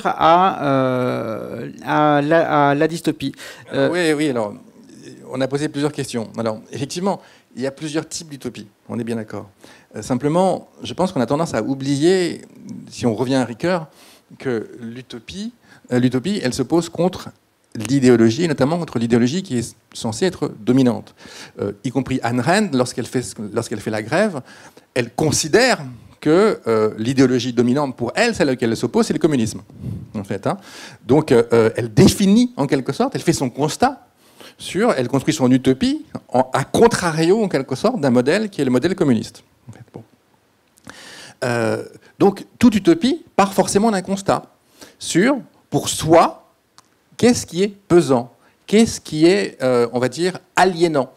à la dystopie. Oui, alors on a posé plusieurs questions. Alors effectivement, il y a plusieurs types d'utopie, on est bien d'accord. Simplement, je pense qu'on a tendance à oublier, si on revient à Ricoeur, que l'utopie, elle se pose contre l'idéologie, et notamment contre l'idéologie qui est censée être dominante. Y compris Ayn Rand, lorsqu'elle fait la grève, elle considère que l'idéologie dominante pour elle, celle à laquelle elle s'oppose, c'est le communisme, en fait. Donc, elle définit, en quelque sorte, elle fait son constat elle construit son utopie à contrario, en quelque sorte, d'un modèle qui est le modèle communiste. En fait. Bon. Donc, toute utopie part forcément d'un constat sur, pour soi, qu'est-ce qui est pesant, qu'est-ce qui est, on va dire, aliénant,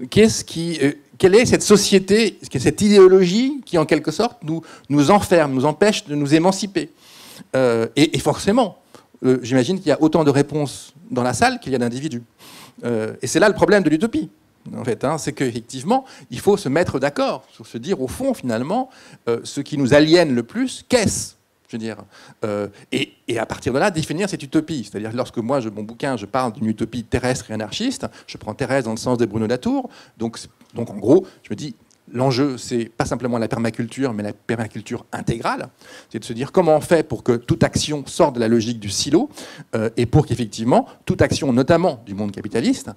quelle est cette société, cette idéologie qui, en quelque sorte, nous enferme, nous empêche de nous émanciper. Et forcément, j'imagine qu'il y a autant de réponses dans la salle qu'il y a d'individus. Et c'est là le problème de l'utopie, en fait. C'est qu'effectivement, il faut se mettre d'accord sur se dire, au fond, finalement, ce qui nous aliène le plus, qu'est-ce ? Je veux dire, et à partir de là, définir cette utopie. C'est-à-dire, lorsque moi, mon bouquin, je parle d'une utopie terrestre et anarchiste, je prends Thérèse dans le sens de Bruno Latour. Donc en gros, je me dis, l'enjeu, c'est pas simplement la permaculture, mais la permaculture intégrale. C'est de se dire comment on fait pour que toute action sorte de la logique du silo, et pour qu'effectivement, toute action, notamment du monde capitaliste,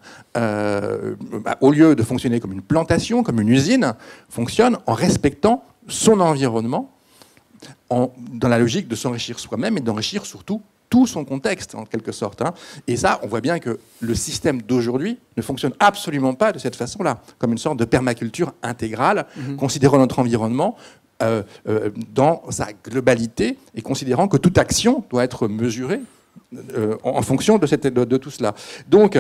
au lieu de fonctionner comme une plantation, comme une usine, fonctionne en respectant son environnement, dans la logique de s'enrichir soi-même et d'enrichir surtout tout son contexte, en quelque sorte. Et ça, on voit bien que le système d'aujourd'hui ne fonctionne absolument pas de cette façon-là, comme une sorte de permaculture intégrale, considérant notre environnement dans sa globalité et considérant que toute action doit être mesurée en fonction de tout cela. Donc,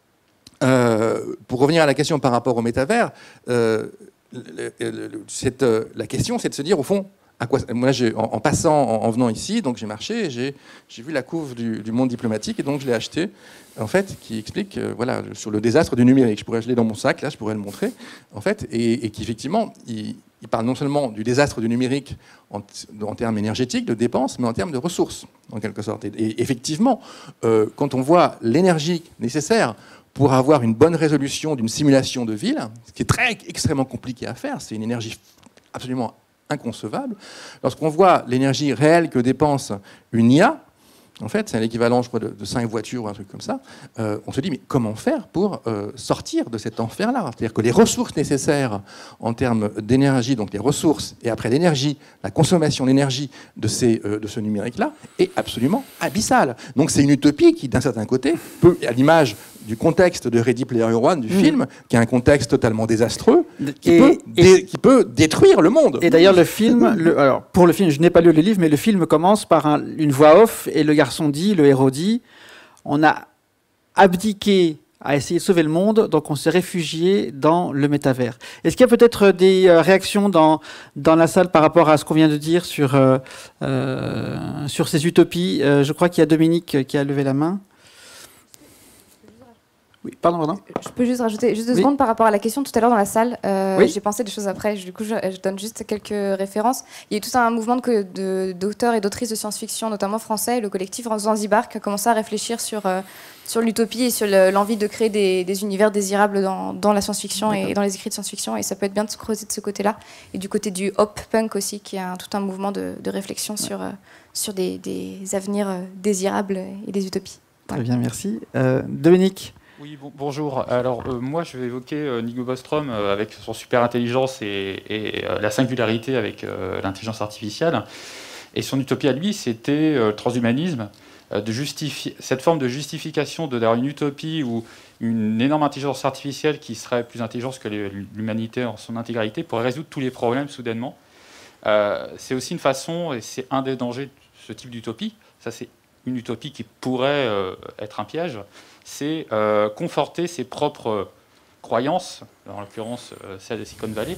pour revenir à la question par rapport au métavers, la question, c'est de se dire, au fond, moi, en passant, en venant ici, donc j'ai marché, j'ai vu la couve du monde diplomatique, et donc je l'ai acheté, en fait, qui explique, voilà, sur le désastre du numérique. Je l'ai dans mon sac, là, je pourrais le montrer, en fait, et qui effectivement, il parle non seulement du désastre du numérique en termes énergétiques, de dépenses, mais en termes de ressources, en quelque sorte. Et effectivement, quand on voit l'énergie nécessaire pour avoir une bonne résolution d'une simulation de ville, ce qui est extrêmement compliqué à faire, c'est une énergie absolument inconcevable. Lorsqu'on voit l'énergie réelle que dépense une IA, En fait, c'est l'équivalent, je crois, de 5 voitures ou un truc comme ça. On se dit, mais comment faire pour sortir de cet enfer-là? C'est-à-dire que les ressources nécessaires en termes d'énergie, donc les ressources, et après l'énergie, la consommation d'énergie de ce numérique-là, est absolument abyssale. Donc c'est une utopie qui, d'un certain côté, peut, à l'image du contexte de Ready Player One, du film, qui est un contexte totalement désastreux, qui peut détruire le monde. Et d'ailleurs, le film, alors pour le film, je n'ai pas lu le livre, mais le film commence par une voix off, et le garçon dit, le héros dit, on a abdiqué à essayer de sauver le monde, donc on s'est réfugié dans le métavers. Est-ce qu'il y a peut-être des réactions dans la salle par rapport à ce qu'on vient de dire sur ces utopies? Je crois qu'il y a Dominique qui a levé la main. Oui, pardon. Je peux juste rajouter juste 2 secondes par rapport à la question tout à l'heure dans la salle. Oui. J'ai pensé des choses après. Du coup, je donne juste quelques références. Il y a eu tout un mouvement d'auteurs et d'autrices de science-fiction, notamment français, le collectif Zanzibar, qui a commencé à réfléchir sur l'utopie et sur l'envie de créer des univers désirables dans la science-fiction et dans les écrits de science-fiction. Et ça peut être bien de se creuser de ce côté-là. Et du côté du hop punk aussi, qui est tout un mouvement de réflexion sur des avenirs désirables et des utopies. Très bien, merci. Dominique? Oui, bonjour. Alors, moi, je vais évoquer Nico Bostrom avec son super intelligence et la singularité avec l'intelligence artificielle. Et son utopie à lui, c'était le transhumanisme, cette forme de justification d'avoir une utopie ou une énorme intelligence artificielle qui serait plus intelligente que l'humanité en son intégralité pourrait résoudre tous les problèmes soudainement. C'est aussi une façon, et c'est un des dangers de ce type d'utopie, ça c'est une utopie qui pourrait être un piège, c'est conforter ses propres croyances, en l'occurrence celle de Silicon Valley,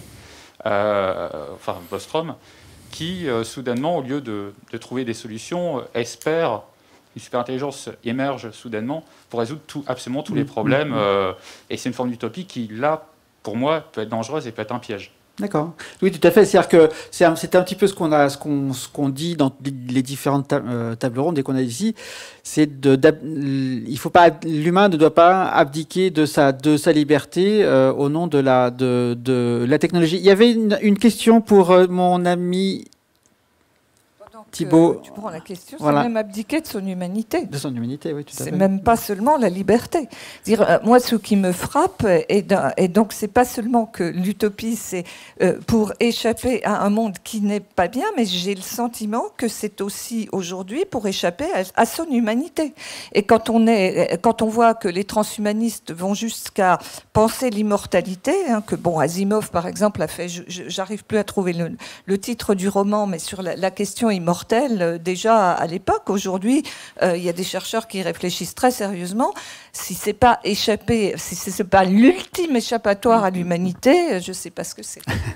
enfin Bostrom, qui soudainement, au lieu de trouver des solutions, espère une super-intelligence émerge soudainement pour résoudre absolument tous les problèmes. Et c'est une forme d'utopie qui, là, pour moi, peut être dangereuse et peut être un piège. D'accord. Oui, tout à fait. C'est-à-dire que c'est un petit peu ce qu'on dit dans les différentes tables rondes et qu'on a ici. C'est il faut pas, l'humain ne doit pas abdiquer de sa liberté au nom de la technologie. Il y avait une question pour mon ami Thibault. Tu prends la question, Voilà. c'est même abdiquer de son humanité. De son humanité, oui, tout à fait. C'est même pas seulement la liberté. Moi, ce qui me frappe, et donc c'est pas seulement que l'utopie, c'est pour échapper à un monde qui n'est pas bien, mais j'ai le sentiment que c'est aussi aujourd'hui pour échapper à son humanité. Et quand on voit que les transhumanistes vont jusqu'à penser l'immortalité, que bon, Asimov par exemple a fait, j'arrive plus à trouver le titre du roman, mais sur la question immortelle. Déjà à l'époque. Aujourd'hui, il y a des chercheurs qui réfléchissent très sérieusement. Si c'est pas échapper, si c'est pas l'ultime échappatoire à l'humanité, je sais pas ce que c'est.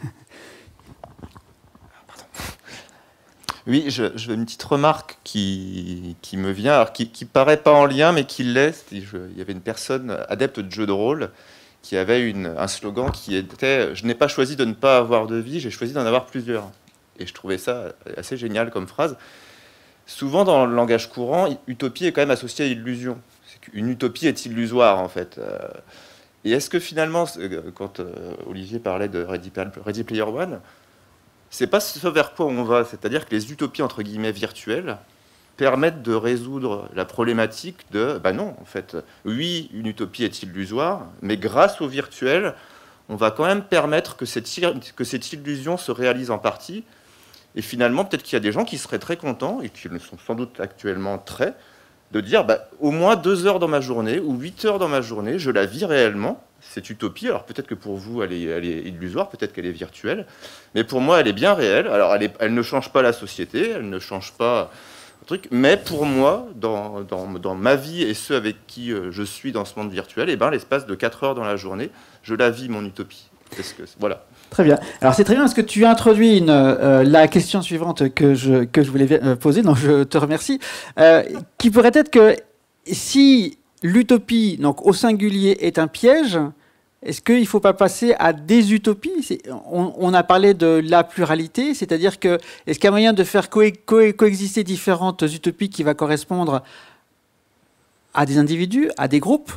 Oui, je veux une petite remarque qui me vient, alors qui paraît pas en lien, mais qui l'est. Il y avait une personne adepte de jeux de rôle qui avait un slogan qui était « Je n'ai pas choisi de ne pas avoir de vie, j'ai choisi d'en avoir plusieurs ». Et je trouvais ça assez génial comme phrase. Souvent, dans le langage courant, utopie est quand même associée à illusion. Une utopie est illusoire, en fait. Et est-ce que finalement, quand Olivier parlait de Ready Player One, c'est pas ce vers quoi on va, c'est-à-dire que les utopies, entre guillemets, virtuelles, permettent de résoudre la problématique de, non, en fait, oui, une utopie est illusoire, mais grâce au virtuel, on va quand même permettre que cette illusion se réalise en partie. Et finalement, peut-être qu'il y a des gens qui seraient très contents, et qui le sont sans doute actuellement très, de dire au moins 2 heures dans ma journée ou 8 heures dans ma journée, je la vis réellement, cette utopie. Alors peut-être que pour vous, elle est illusoire, peut-être qu'elle est virtuelle, mais pour moi, elle est bien réelle. Alors elle ne change pas la société, elle ne change pas le truc, mais pour moi, dans ma vie et ceux avec qui je suis dans ce monde virtuel, l'espace de 4 heures dans la journée, je la vis, mon utopie. Voilà. Très bien. Alors c'est très bien parce que tu as introduit la question suivante que je voulais poser, donc je te remercie, qui pourrait être que si l'utopie, donc au singulier, est un piège, est-ce qu'il ne faut pas passer à des utopies? On a parlé de la pluralité, c'est-à-dire que est-ce qu'il y a moyen de faire coexister différentes utopies qui va correspondre à des individus, à des groupes,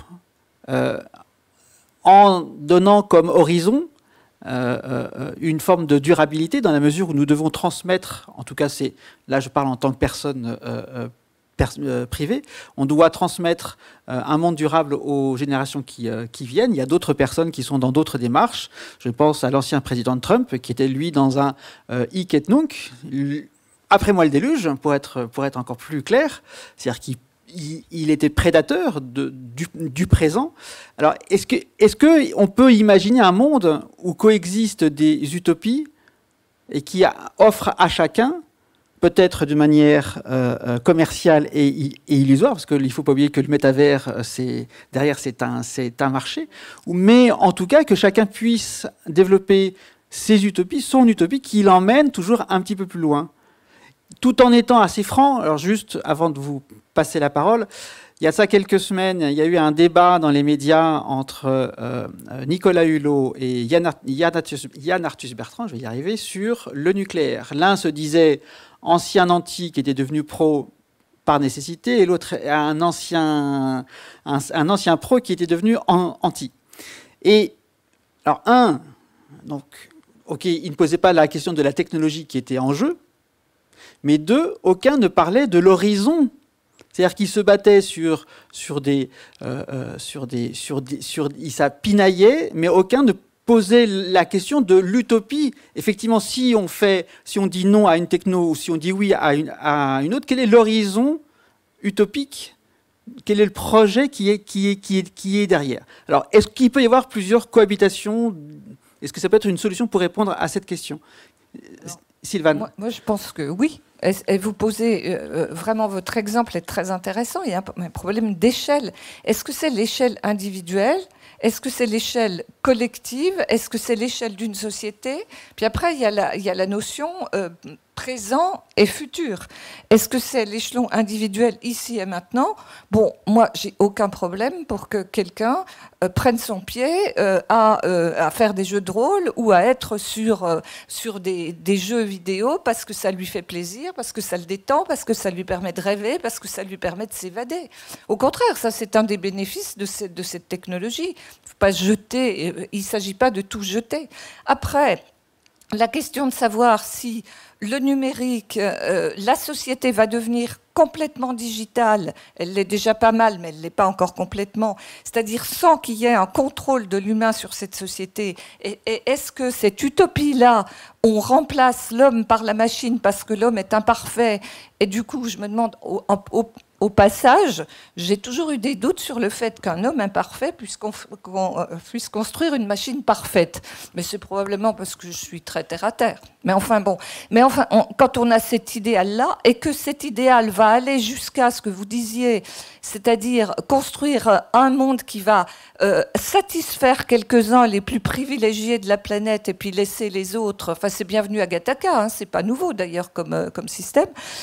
en donnant comme horizon une forme de durabilité dans la mesure où nous devons transmettre, en tout cas là je parle en tant que personne privée. On doit transmettre un monde durable aux générations qui viennent. Il y a d'autres personnes qui sont dans d'autres démarches. Je pense à l'ancien président Trump, qui était, lui, dans un hic et nunc. Après moi le déluge, pour être encore plus clair. C'est-à-dire qu'il était prédateur du présent. Alors, est-ce qu'on peut imaginer un monde où coexistent des utopies et qui offrent à chacun, peut-être de manière commerciale et illusoire, parce qu'il ne faut pas oublier que le métavers, derrière, c'est un marché, mais en tout cas que chacun puisse développer ses utopies, son utopie, qui l'emmène toujours un petit peu plus loin, tout en étant assez franc. Alors juste, avant de vous passer la parole, il y a de ça quelques semaines, il y a eu un débat dans les médias entre Nicolas Hulot et Yann Arthus Bertrand, je vais y arriver, sur le nucléaire. L'un se disait ancien anti qui était devenu pro par nécessité, et l'autre un ancien pro qui était devenu anti. Et alors donc, ok, il ne posait pas la question de la technologie qui était en jeu, mais deux, aucun ne parlait de l'horizon. C'est-à-dire qu'ils se battaient ça pinaillait, mais aucun ne posait la question de l'utopie. Effectivement, si on dit non à une techno ou si on dit oui à une autre, quel est l'horizon utopique? Quel est le projet qui est derrière? Alors, est-ce qu'il peut y avoir plusieurs cohabitations? Est-ce que ça peut être une solution pour répondre à cette question? Sylvane. Moi, je pense que oui. Et vous posez vraiment, votre exemple est très intéressant. Il y a un problème d'échelle. Est-ce que c'est l'échelle individuelle? Est-ce que c'est l'échelle collective? Est-ce que c'est l'échelle d'une société? Puis après, il y a la notion présent et futur. Est-ce que c'est l'échelon individuel ici et maintenant? Bon, moi, j'ai aucun problème pour que quelqu'un prenne son pied à faire des jeux de rôle ou à être sur des jeux vidéo parce que ça lui fait plaisir, parce que ça le détend, parce que ça lui permet de rêver, parce que ça lui permet de s'évader. Au contraire, ça, c'est un des bénéfices de cette technologie. Il ne faut pas jeter, il ne s'agit pas de tout jeter. Après, la question de savoir si le numérique, la société va devenir complètement digitale, elle l'est déjà pas mal, mais elle ne l'est pas encore complètement, c'est-à-dire sans qu'il y ait un contrôle de l'humain sur cette société. Et est-ce que cette utopie-là, on remplace l'homme par la machine parce que l'homme est imparfait? Et du coup, je me demande, au passage, j'ai toujours eu des doutes sur le fait qu'un homme imparfait puisse construire une machine parfaite. Mais c'est probablement parce que je suis très terre-à-terre. Mais enfin, bon. Mais enfin, quand on a cet idéal-là, et que cet idéal va aller jusqu'à ce que vous disiez, c'est-à-dire construire un monde qui va satisfaire quelques-uns les plus privilégiés de la planète et puis laisser les autres... Enfin, c'est bienvenu à Gattaca, hein, c'est pas nouveau d'ailleurs comme système.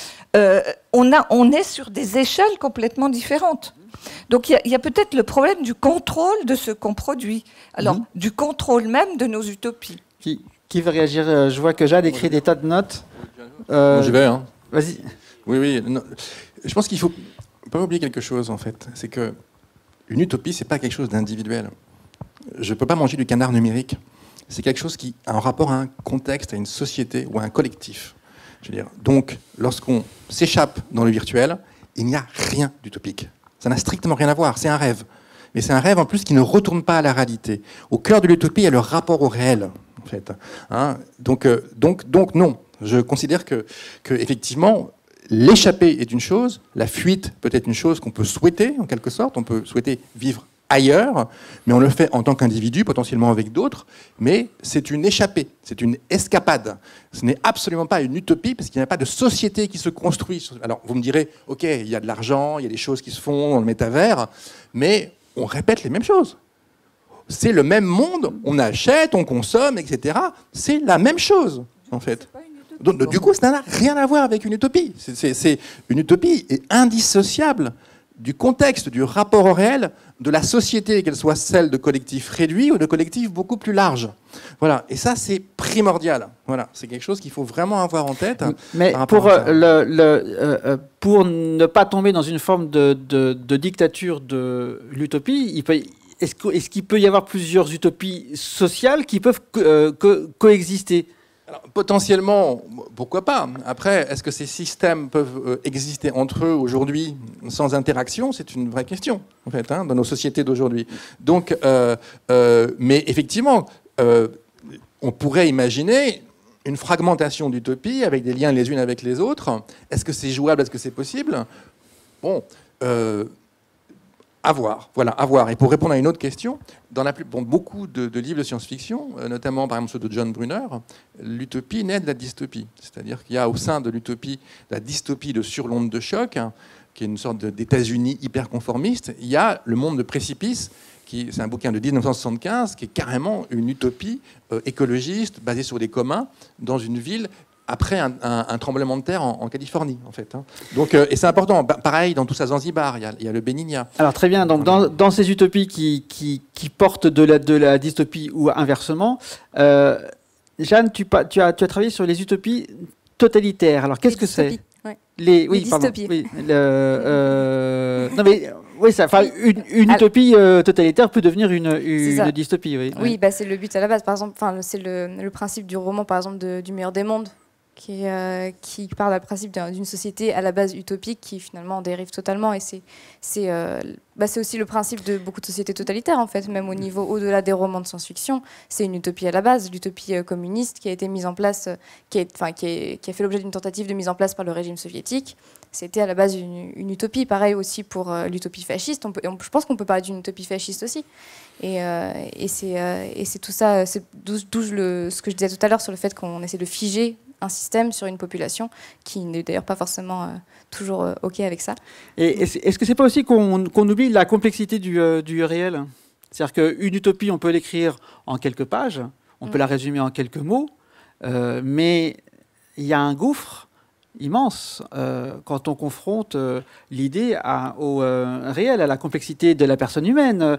On est sur des échelles complètement différentes. Donc il y a peut-être le problème du contrôle de ce qu'on produit. Alors, du contrôle même de nos utopies. Qui veut réagir? Je vois que Jade écrit des tas de notes. J'y vais. Hein. Vas-y. Oui. Non. Je pense qu'il ne faut pas oublier quelque chose, en fait. C'est qu'une utopie, ce n'est pas quelque chose d'individuel. Je ne peux pas manger du canard numérique. C'est quelque chose qui a un rapport à un contexte, à une société ou à un collectif. Je veux dire. Donc, lorsqu'on s'échappe dans le virtuel, il n'y a rien d'utopique. Ça n'a strictement rien à voir. C'est un rêve. Mais c'est un rêve, en plus, qui ne retourne pas à la réalité. Au cœur de l'utopie, il y a le rapport au réel, en fait. Hein, donc, non. Je considère que effectivement, l'échappée est une chose, la fuite peut être une chose qu'on peut souhaiter, en quelque sorte. On peut souhaiter vivre ailleurs, mais on le fait en tant qu'individu, potentiellement avec d'autres, mais c'est une échappée, c'est une escapade. Ce n'est absolument pas une utopie, parce qu'il n'y a pas de société qui se construit. Alors, vous me direz, ok, il y a de l'argent, il y a des choses qui se font dans le métavers, mais on répète les mêmes choses. C'est le même monde, on achète, on consomme, etc. C'est la même chose, en fait. Donc, du coup, ça n'a rien à voir avec une utopie. Une utopie est indissociable du contexte, du rapport au réel, de la société, qu'elle soit celle de collectifs réduits ou de collectifs beaucoup plus larges. Voilà. Et ça, c'est primordial. Voilà. C'est quelque chose qu'il faut vraiment avoir en tête. Mais pour ne pas tomber dans une forme de dictature de l'utopie, est-ce qu'il peut y avoir plusieurs utopies sociales qui peuvent coexister? Alors, potentiellement, pourquoi pas? Après, est-ce que ces systèmes peuvent exister entre eux aujourd'hui sans interaction? C'est une vraie question, en fait, dans nos sociétés d'aujourd'hui. Donc, mais effectivement, on pourrait imaginer une fragmentation d'utopie avec des liens les unes avec les autres. Est-ce que c'est jouable? Est-ce que c'est possible? Bon, à voir. Voilà, à voir. Et pour répondre à une autre question, dans beaucoup de livres de science-fiction, notamment par exemple ceux de John Brunner, l'utopie naît de la dystopie. C'est-à-dire qu'il y a au sein de l'utopie la dystopie de sur l'onde de choc, qui est une sorte d'États-Unis hyper conformiste. Il y a le monde de précipice, c'est un bouquin de 1975, qui est carrément une utopie écologiste, basée sur les communs, dans une ville après un tremblement de terre en Californie, en fait. Donc, et c'est important. Pareil, dans tout ça, Zanzibar, il y a le Béninia. Alors, très bien. Donc, dans ces utopies qui portent de la dystopie ou inversement, Jeanne, tu as travaillé sur les utopies totalitaires. Alors, qu'est-ce que c'est? Les dystopies. Oui, non, mais oui, une utopie totalitaire peut devenir une dystopie. Oui, oui, bah, c'est le but à la base. Par exemple, c'est le principe du roman, par exemple, du meilleur des mondes, qui part du principe d'une société à la base utopique qui finalement dérive totalement. Et c'est aussi le principe de beaucoup de sociétés totalitaires, en fait, même au-delà des romans de science-fiction. C'est une utopie à la base, l'utopie communiste qui a été mise en place, qui a fait l'objet d'une tentative de mise en place par le régime soviétique. C'était à la base une utopie. Pareil aussi pour l'utopie fasciste. Je pense qu'on peut parler d'une utopie fasciste aussi. Et c'est tout ça, c'est d'où ce que je disais tout à l'heure sur le fait qu'on essaie de figer un système sur une population qui n'est d'ailleurs pas forcément toujours OK avec ça. Et est-ce que c'est pas aussi qu'on oublie la complexité du réel? C'est-à-dire qu'une utopie, on peut l'écrire en quelques pages, on peut la résumer en quelques mots, mais il y a un gouffre immense quand on confronte l'idée au réel, à la complexité de la personne humaine,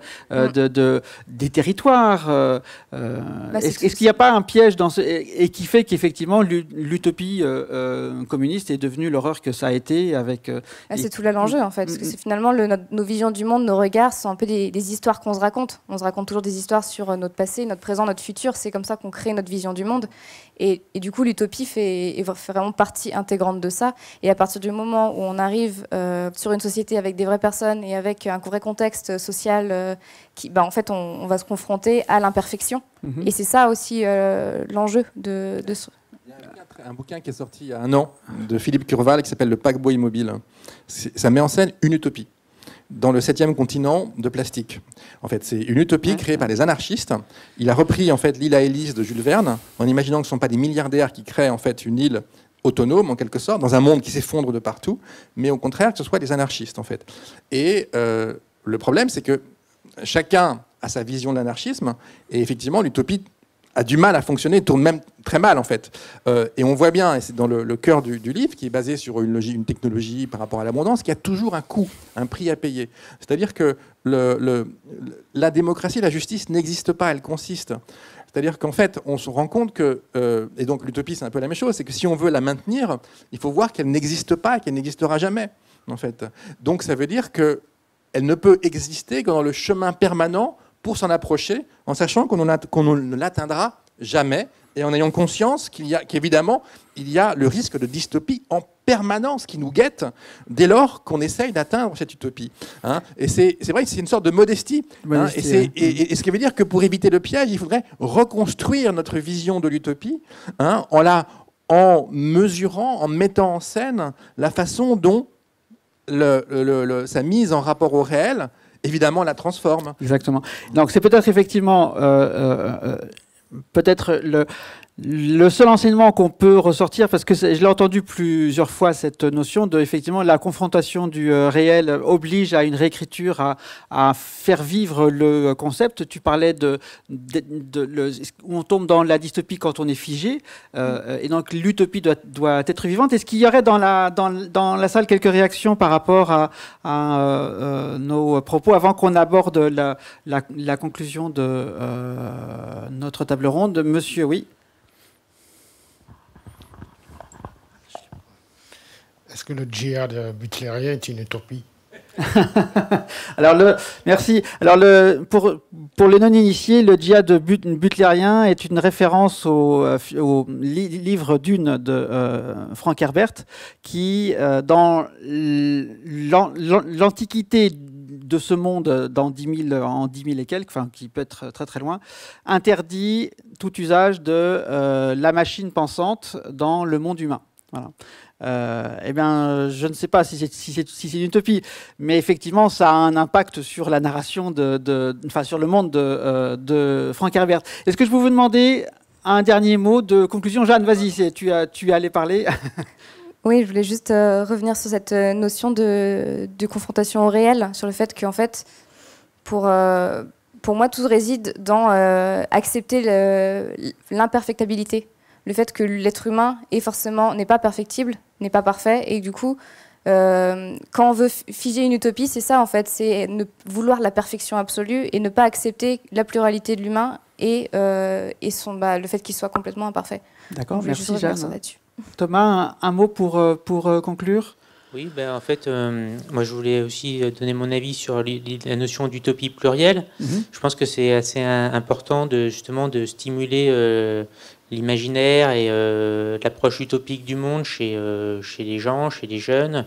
des territoires. Est-ce qu'il n'y a pas un piège et qui fait qu'effectivement l'utopie communiste est devenue l'horreur que ça a été avec... c'est tout là l'enjeu, en fait, parce que c'est finalement nos visions du monde, nos regards sont un peu des histoires qu'on se raconte. On se raconte toujours des histoires sur notre passé, notre présent, notre futur. C'est comme ça qu'on crée notre vision du monde. Et du coup, l'utopie fait vraiment partie intégrante de ça. Et à partir du moment où on arrive sur une société avec des vraies personnes et avec un vrai contexte social, en fait, on va se confronter à l'imperfection. Et c'est ça aussi l'enjeu de ce... Il y a un bouquin qui est sorti il y a 1 an de Philippe Curval qui s'appelle Le paquebot immobile. Ça met en scène une utopie dans le 7e continent de plastique. En fait, c'est une utopie créée par des anarchistes. Il a repris en fait l'île à Élise de Jules Verne en imaginant que ce ne sont pas des milliardaires qui créent en fait une île autonome en quelque sorte dans un monde qui s'effondre de partout, mais au contraire que ce soit des anarchistes en fait. Et le problème, c'est que chacun a sa vision de l'anarchisme et effectivement l'utopie a du mal à fonctionner, tourne même très mal en fait. Et on voit bien, et c'est dans le cœur du livre, qui est basé sur une technologie par rapport à l'abondance, qu'il y a toujours un coût, un prix à payer. C'est-à-dire que la démocratie, la justice n'existe pas, elle consiste. C'est-à-dire qu'en fait, on se rend compte que, et donc l'utopie c'est un peu la même chose, c'est que si on veut la maintenir, il faut voir qu'elle n'existe pas et qu'elle n'existera jamais. En fait. Donc ça veut dire qu'elle ne peut exister que dans le chemin permanent pour s'en approcher, en sachant qu'on ne l'atteindra jamais, et en ayant conscience qu'évidemment, il y a le risque de dystopie en permanence qui nous guette dès lors qu'on essaye d'atteindre cette utopie. Et c'est vrai que c'est une sorte de modestie. Et ce qui veut dire que pour éviter le piège, il faudrait reconstruire notre vision de l'utopie en mesurant, en mettant en scène la façon dont sa mise en rapport au réel évidemment la transforme. Exactement. Donc c'est peut-être effectivement peut-être le seul enseignement qu'on peut ressortir, parce que je l'ai entendu plusieurs fois, cette notion de effectivement la confrontation du réel oblige à une réécriture, à faire vivre le concept. Tu parlais où on tombe dans la dystopie quand on est figé, et donc l'utopie doit être vivante. Est-ce qu'il y aurait dans la salle quelques réactions par rapport à nos propos avant qu'on aborde la conclusion de notre table ronde? Monsieur, oui. Est-ce que le djihad butlérien est une utopie? Alors merci. Alors pour les non-initiés, le djihad butlérien est une référence au livre Dune de Frank Herbert, qui dans l'antiquité de ce monde en 10 000 et quelques, enfin qui peut être très très loin, interdit tout usage de la machine pensante dans le monde humain. Voilà. Eh bien, je ne sais pas si c'est une utopie, mais effectivement, ça a un impact sur la narration, enfin sur le monde de Frank Herbert. Est-ce que je peux vous demander un dernier mot de conclusion? Jeanne, vas-y, tu allais parler. Oui, je voulais juste revenir sur cette notion de confrontation au réel, sur le fait qu'en fait, pour moi, tout réside dans accepter l'imperfectibilité. Le fait que l'être humain n'est pas perfectible, n'est pas parfait, et du coup, quand on veut figer une utopie, c'est ça en fait, c'est vouloir la perfection absolue et ne pas accepter la pluralité de l'humain et le fait qu'il soit complètement imparfait. D'accord, merci Jeanne. Là-dessus. Thomas, un mot pour conclure? Oui, ben, en fait, moi je voulais aussi donner mon avis sur la notion d'utopie plurielle. Je pense que c'est assez important justement de stimuler l'imaginaire et l'approche utopique du monde chez les gens, chez les jeunes,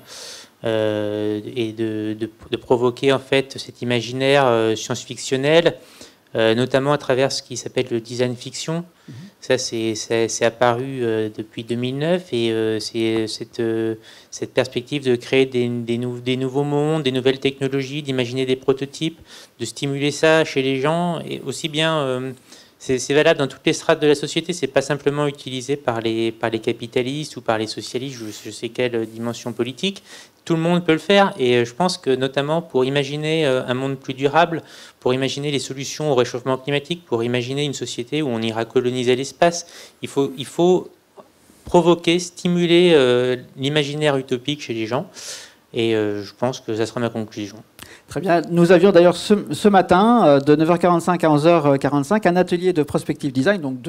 et de provoquer en fait cet imaginaire science-fictionnel, notamment à travers ce qui s'appelle le design fiction. Ça, c'est apparu depuis 2009 et c'est cette perspective de créer des nouveaux mondes, des nouvelles technologies, d'imaginer des prototypes, de stimuler ça chez les gens, et aussi bien... c'est valable dans toutes les strates de la société, c'est pas simplement utilisé par les capitalistes ou par les socialistes, je sais quelle dimension politique. Tout le monde peut le faire, et je pense que notamment pour imaginer un monde plus durable, pour imaginer les solutions au réchauffement climatique, pour imaginer une société où on ira coloniser l'espace, il faut provoquer, stimuler l'imaginaire utopique chez les gens, et je pense que ça sera ma conclusion. Très bien. Nous avions d'ailleurs ce matin, de 9h45 à 11h45, un atelier de prospective design, donc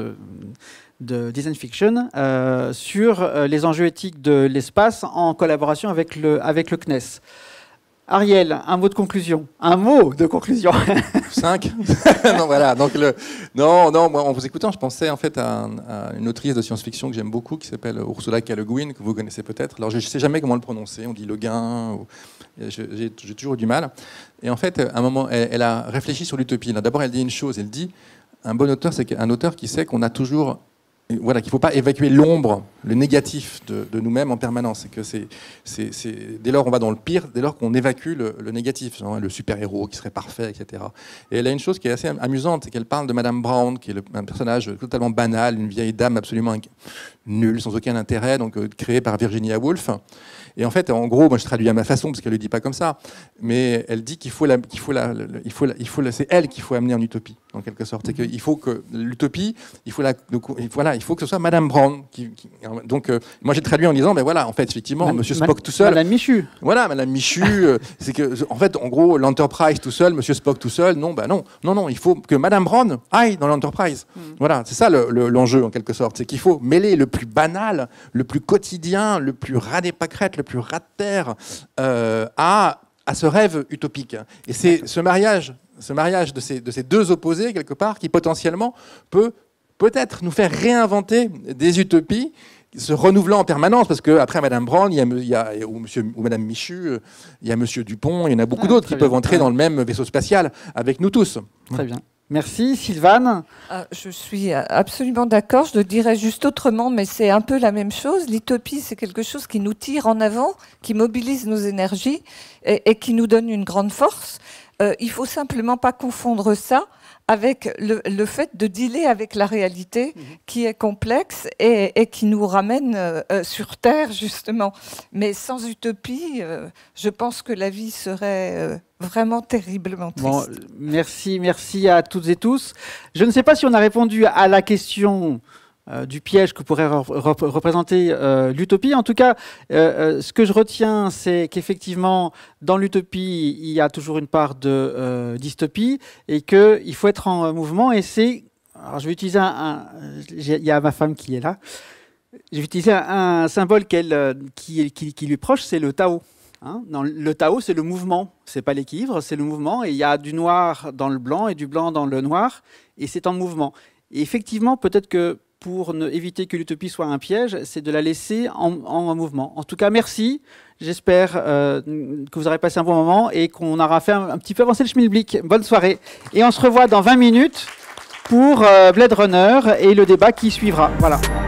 de design fiction, sur les enjeux éthiques de l'espace en collaboration avec le CNES. Ariel, un mot de conclusion. Un mot de conclusion. 5. Non, voilà. Donc moi, en vous écoutant, je pensais en fait à une autrice de science-fiction que j'aime beaucoup, qui s'appelle Ursula K. Le Guin, que vous connaissez peut-être. Alors, je ne sais jamais comment le prononcer. On dit Le Guin. J'ai toujours eu du mal. Et en fait, à un moment, elle a réfléchi sur l'utopie. D'abord, elle dit une chose. Elle dit un bon auteur, c'est un auteur qui sait qu'on a toujours... Voilà, qu'il ne faut pas évacuer l'ombre, le négatif de nous-mêmes en permanence. Et que dès lors on va dans le pire, dès lors qu'on évacue le négatif, genre le super-héros qui serait parfait, etc. Et elle a une chose qui est assez amusante, c'est qu'elle parle de Madame Brown, qui est un personnage totalement banal, une vieille dame absolument nulle, sans aucun intérêt, donc créée par Virginia Woolf. Et en fait, en gros, moi je traduis à ma façon parce qu'elle le dit pas comme ça, mais elle dit c'est elle qu'il faut amener en utopie, en quelque sorte. C'est qu'il faut que l'utopie, il faut que ce soit Madame Brown. Donc, moi j'ai traduit en disant, ben voilà, en fait, effectivement, Monsieur Spock tout seul. Madame Michu. Voilà, Madame Michu. C'est que, en fait, en gros, l'Enterprise tout seul, Monsieur Spock tout seul, non, il faut que Madame Brown aille dans l'Enterprise. Voilà, c'est ça l'enjeu en quelque sorte, c'est qu'il faut mêler le plus banal, le plus quotidien, le plus ras des pâquerettes, le plus ras de terre à ce rêve utopique. Et c'est ce mariage de ces deux opposés, quelque part, qui potentiellement peut-être nous faire réinventer des utopies se renouvelant en permanence, parce qu'après Madame Brown, ou Madame Michu, il y a Monsieur Dupont, il y en a beaucoup d'autres qui peuvent entrer dans le même vaisseau spatial avec nous tous. Très bien. Merci. Sylvane? Je suis absolument d'accord. Je le dirais juste autrement, mais c'est un peu la même chose. L'utopie, c'est quelque chose qui nous tire en avant, qui mobilise nos énergies et qui nous donne une grande force. Il faut simplement pas confondre ça avec le fait de dealer avec la réalité qui est complexe et qui nous ramène sur Terre, justement. Mais sans utopie, je pense que la vie serait vraiment terriblement triste. Bon, merci à toutes et tous. Je ne sais pas si on a répondu à la question du piège que pourrait représenter l'utopie. En tout cas, ce que je retiens, c'est qu'effectivement, dans l'utopie, il y a toujours une part de dystopie et qu'il faut être en mouvement. Et c'est... Alors, je vais utiliser il y a ma femme qui est là. Je vais utiliser un symbole qui lui est proche, c'est le Tao. Hein, le Tao, c'est le mouvement, c'est pas l'équilibre, c'est le mouvement. Et il y a du noir dans le blanc et du blanc dans le noir, et c'est en mouvement. Et effectivement, peut-être que pour éviter que l'utopie soit un piège, c'est de la laisser en mouvement. En tout cas, merci. J'espère que vous aurez passé un bon moment et qu'on aura fait un petit peu avancer le schmilblick. Bonne soirée. Et on se revoit dans 20 minutes pour Blade Runner et le débat qui suivra. Voilà.